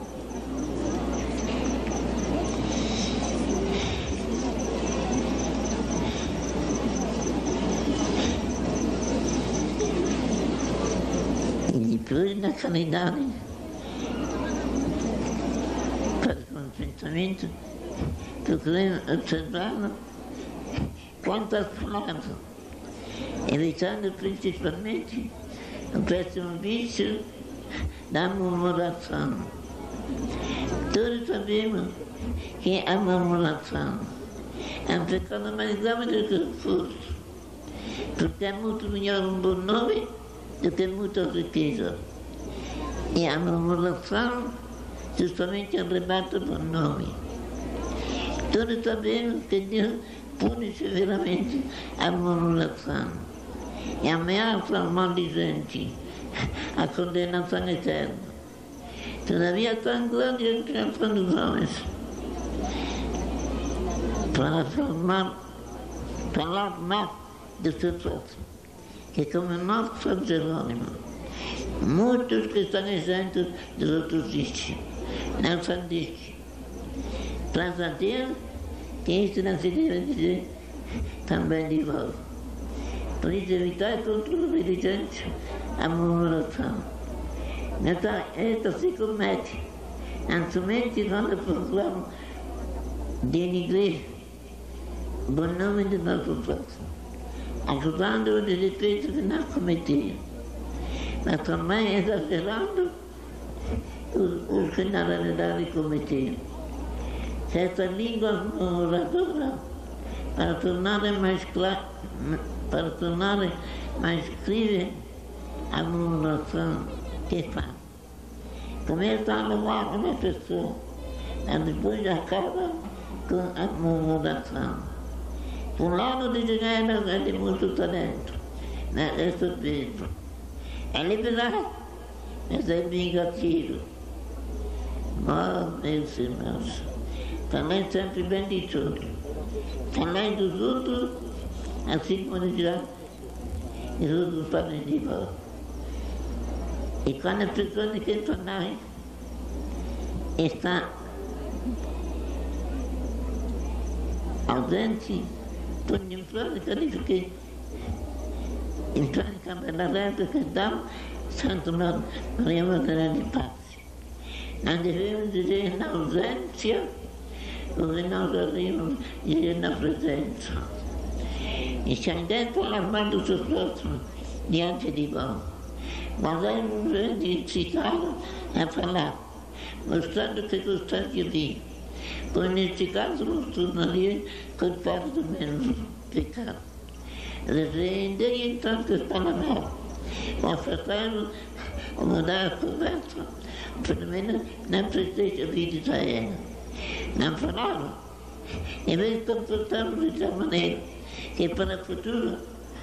E depois, na caridade, para com o pensamento, procurando observar quantas palavras, evitando principalmente o péssimo vício da murmuração. Todos sabemos que a murmuração é um pecado mais grave do que o furto, porque é muito melhor um bom nome do que muita riqueza. E a murmuração justamente arrebata o bom nome. Todos sabemos que Deus pune severamente a murmuração e ameaça ao maldizente a condenação eterna. Todavia, tão grande é a criação dos homens para formar, falar mal do seu próximo, que como nosso São Jerônimo, muitos que estão isentos dos outros dizem, não são dizem. Graças a Deus que isso não se deve dizer também de volta. Por isso, evitar com todo diligente a murmuração. Então, esta se comete, não somente quando procuramos denigrir o bom nome do nosso próximo, acusando-o de defeitos que não cometia, mas também exagerando os que na realidade cometiam. Essa língua murmuradora, para tornarem mais claro, para tornarem mais crível a murmuração que faz. Começa a levar uma pessoa, mas depois acaba com a murmuração. Fulano de dinheiro é de muito talento, mas é soberbo. É liberado, mas é vingativo. Oh, meus irmãos, também sempre bem de tudo. Também dos outros, assim como dirá, os outros podem de volta. E quando a pessoa de quem falar está ausente, por exemplo, qualifiquei, então, em Cabelaré do Quintal, Santo Maria Madalena de Paz. Não devemos dizer na ausência, porque nós devemos dizer na presença. E se alguém falar mal do seu próximo diante de vós, mas é um grande indicado a falar, mostrando que gostaria de ouvir, pois neste caso nos tornaria culpados do mesmo pecado. Repreendei então que está na mal, afastar-nos ou mudar a conversa, pelo menos não prestei ouvidos a ela. Não falaram, em vez de comportarmos de tal maneira que para o futuro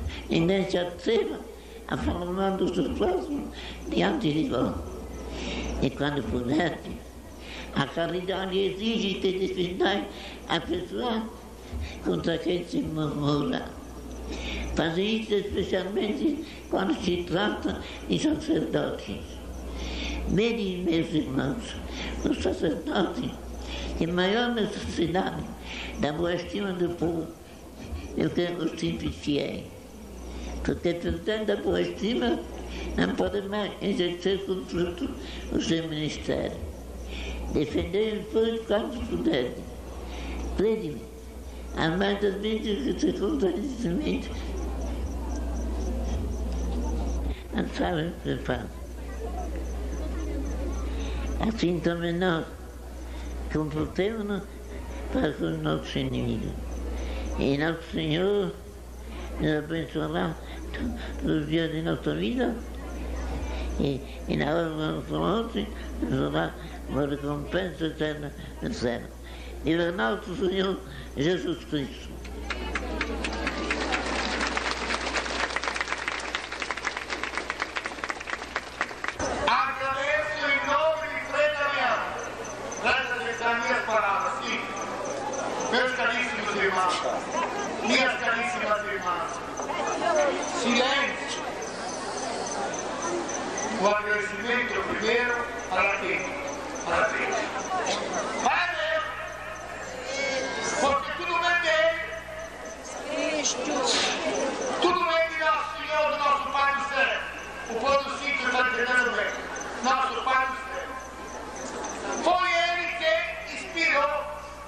ninguém se atreva a falar mal do seu próximo diante de vós. E quando pudesse, a caridade exige que defendai a pessoa contra quem se murmura. Fazer isso especialmente quando se trata de sacerdotes. Vede, meus irmãos, o sacerdote tem maior necessidade da boa estima do povo do que os simples fiéis. Porque perdendo a boa estima, não pode mais exercer com fruto o seu ministério. Defender, pois, quanto puder. Crede-me, as mais das vezes que se contradizem, não sabem o que fazem. Assim também nós comportemos-nos para com os nossos inimigos. E nosso Senhor nos abençoará todos os dias de nossa vida e, e na hora da nossa morte nos dará uma recompensa eterna no céu. Viva nosso Senhor Jesus Cristo.
Agradeço em nome de Frei Damião. Presta as minhas palavras, sim. Meus caríssimos irmãos, minhas caríssimas irmãs, silêncio. O agradecimento primeiro para quem? Para Deus. Para Deus. Porque tudo vem dele. Tudo vem de nosso Senhor, do nosso Pai do céu. O povo do sítio está entendendo bem. Nosso Pai do céu. Foi ele que inspirou,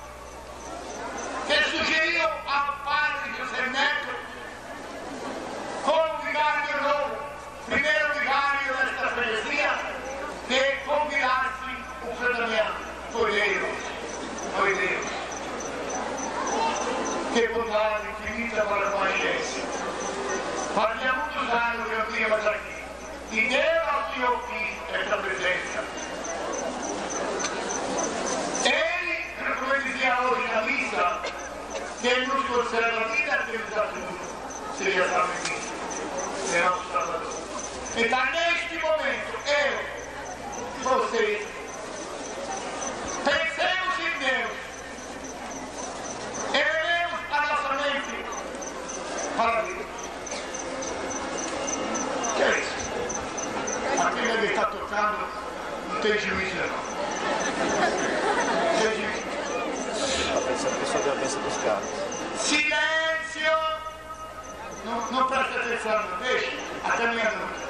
que sugeriu ao padre José Neto, como vigário novo, primeiro vigário desta freguesia, que convidasse o Frei Damião. Foi Deus. Foi Deus. Que bondade infinita para com a gente. Fazia muitos anos que eu tínhamos aqui. E deu ao Senhor Cristo esta presença. Ele, como eu dizia hoje na missa, que nos conserva a vida que nos dá tudo, seja salvo em Cristo, é nosso Salvador. Então, neste momento, eu, vocês, pensemos em Deus, elevemos a nossa mente para Deus. Que é isso? Aquele que está tocando não tem juízo, não. Tem juízo.
A pessoa já pensa dos carros.
Silêncio! Não, não presta atenção, não deixa até meia-noite.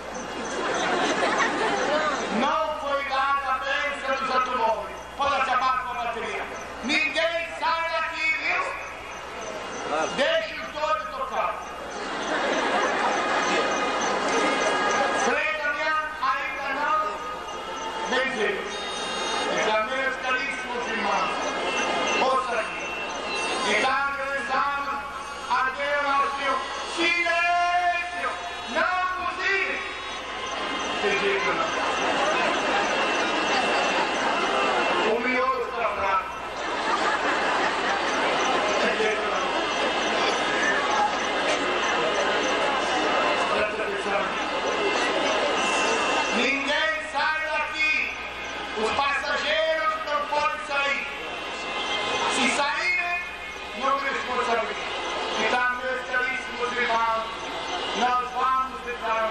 Não foi dada a bênção dos automóveis. Pode acabar com a bateria. Ninguém sai daqui, viu?
Claro.
Deixa os dois tocar. Frei Damião ainda não venceu. Então, meus caríssimos irmãos, ouça aqui. Então, agradecemos a Deus, ao Senhor. Silêncio! Não buzine! Tem jeito não. O miolo está fraco. Tem jeito não. Presta atenção. Ninguém sai daqui. Os passageiros não podem sair. Se saírem, não me responsabilizo. Então, meus caríssimos irmãos, nós vamos então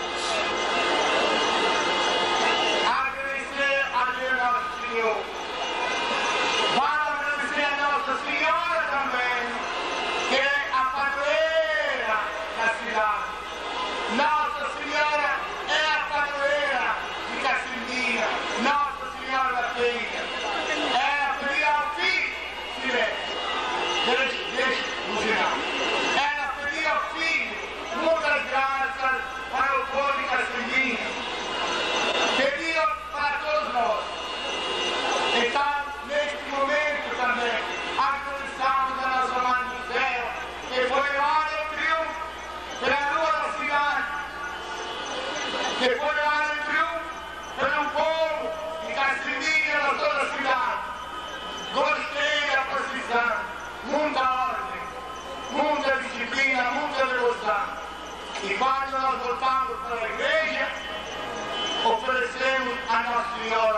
agradecer a Deus nosso Senhor. Vamos agradecer a Nossa Senhora também, que é a padroeira da cidade. Nossa Senhora é a padroeira de Cacimbinha, Nossa Senhora da Penha. Ela pediu ao filho, silêncio. Deixa, deixa, buzinar. Ela pediu ao filho muitas graças para o povo de Cacimbinha. Pediu para todos nós. Então, neste momento também, agradecemos a nossa Mãe do Céu, que foi lá em triunfo pela rua da cidade, que foi lá em triunfo pelo povo de Cacimbinha, da toda a cidade. Gostei da procissão, muita ordem, muita disciplina, muita devoção. E quando nós voltamos para a igreja, oferecemos a Nossa Senhora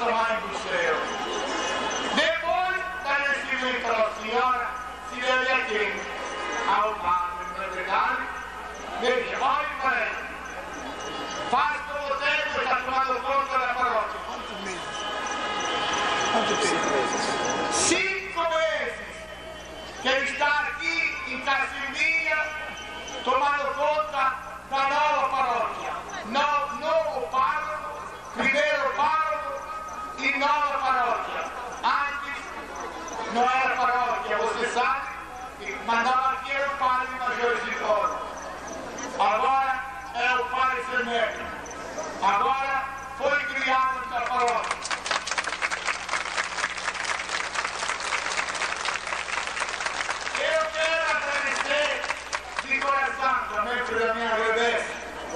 Mãe do céu. Depois da recebimento da Senhora, se deve a quem? Ao Padre, não é verdade? Veja, olhe para ela. Faz como o tempo está tomando conta da paróquia. Quantos meses? Quanto tempo? Cinco meses que ele está aqui em Cacimbinha, tomando conta da nova paróquia. No, novo pároco, primeiro pároco e nova paróquia. Antes não era paróquia, você sabe, mandava aqui era o padre Major Isidoro. Agora é o Padre Semeto. Agora foi criado essa paróquia. Eu quero agradecer de coração também pela minha agradece.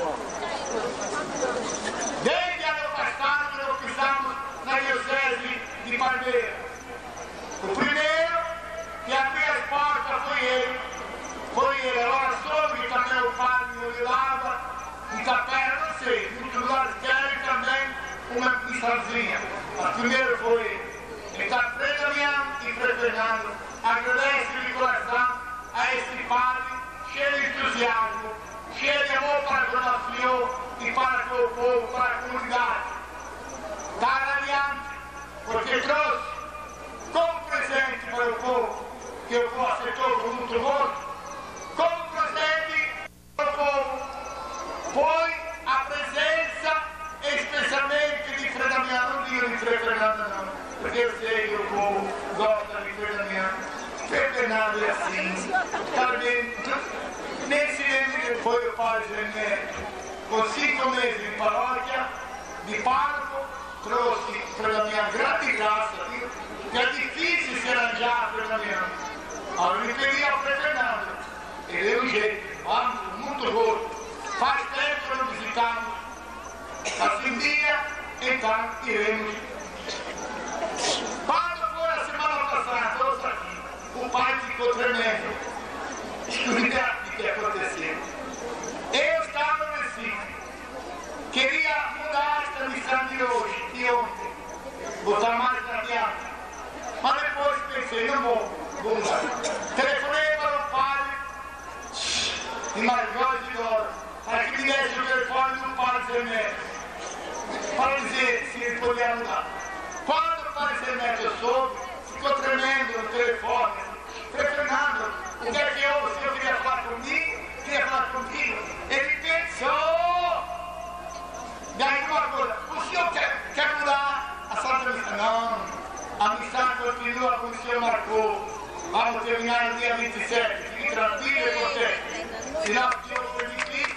Desde ano passado nós pisamos na Diocese de Parmeira. O primeiro que abriu as portas foi ele. Foi ele. Agora soube também o padre Olilava, em Capela, não sei, em muitos lugares querem também uma missãozinha. Mas primeiro foi ele. Então, Frei Damião e Frei Fernando agradecem de coração a esse padre cheio de entusiasmo, cheio de amor para com o nosso Senhor e para com o povo, para a comunidade. Está adiante, porque trouxe como presente para o povo, que o povo aceitou com muito gosto, como presente para o povo, foi a presença especialmente de Frei Damião, não digo de Frei Fernando não, porque eu sei que o povo gosta de Frei Damião. Frei Fernando é assim, também, nem se lembra que foi o padre Gené, com cinco meses de paróquia, de pároco, trouxe Frei Damião grande graça, viu? Que é difícil se arranjar Frei Damião. Agora ele pedia ao Frei Fernando, ele deu um jeito, vamos, muito gosto. Faz tempo que não visitamos a Simbinha, então iremos. Quando foi a semana passada, trouxe aqui, o pai ficou tremendo. Escuridão o que aconteceu. Eu estava no Recife, queria mudar esta missão de hoje, de ontem, botar mais adiante. Mas depois pensei, não vou, vou mudar. Telefonei para o padre de Major Isidoro, para que me desse o telefone do padre Zeneto, para dizer se ele podia mudar. Quando o padre Zeneto soube, ficou tremendo no telefone. Frei Fernando, o que é que eu, o senhor queria falar comigo? Queria falar comigo? Ele pensou. Daí uma coisa, o senhor quer, quer mudar a Santa Missão? Não. A missão continua como o senhor marcou. Vamos terminar no dia vinte e sete. Fique tranquilo e contente. Senão o senhor permitir.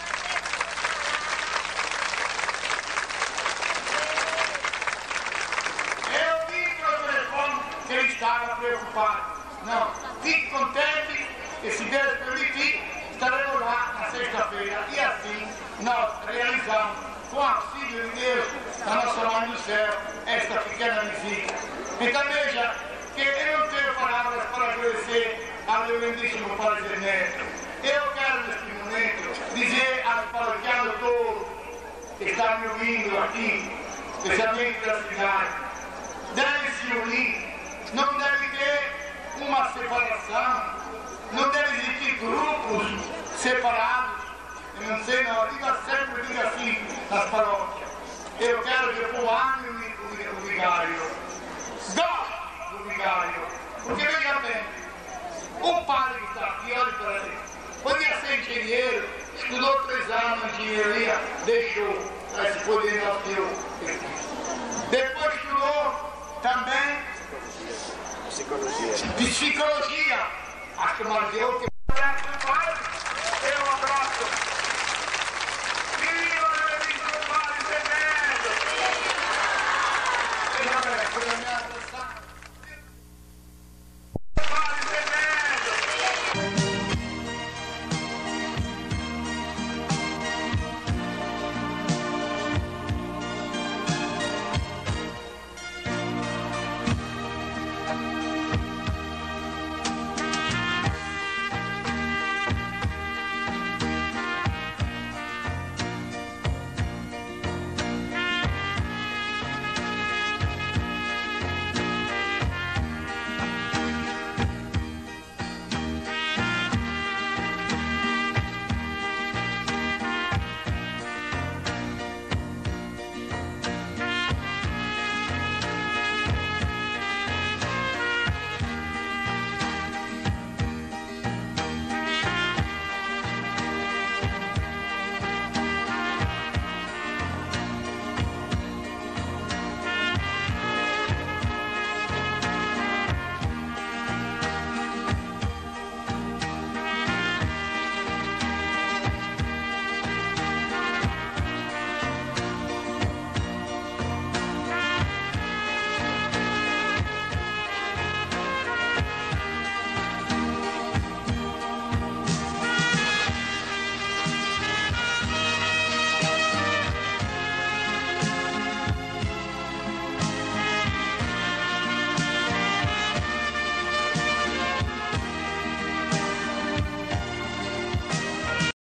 Eu vi pelo telefone que ele estava preocupado. Não, fique contente e se Deus permitir, estaremos lá na sexta-feira. E assim nós realizamos, com o auxílio de Deus, da nossa Mãe do Céu, esta pequena visita. Então veja que eu não tenho palavras para agradecer ao reverendíssimo Padre Zeneto. Eu quero neste momento dizer aos paroquianos todos que estão me ouvindo aqui, especialmente da cidade, devem se unir, não deve ter uma separação, não deve existir grupos separados. Eu não sei, não, diga sempre, diga assim nas paróquias. Eu quero que o povo ame o, o, o vigário, goste do vigário, porque veja bem, o padre que está aqui, olha para ele, podia ser engenheiro, estudou três anos de engenharia, deixou, para se poder ao seu. Depois estudou também
psicologia.
Psicologia. Acho que mais eu que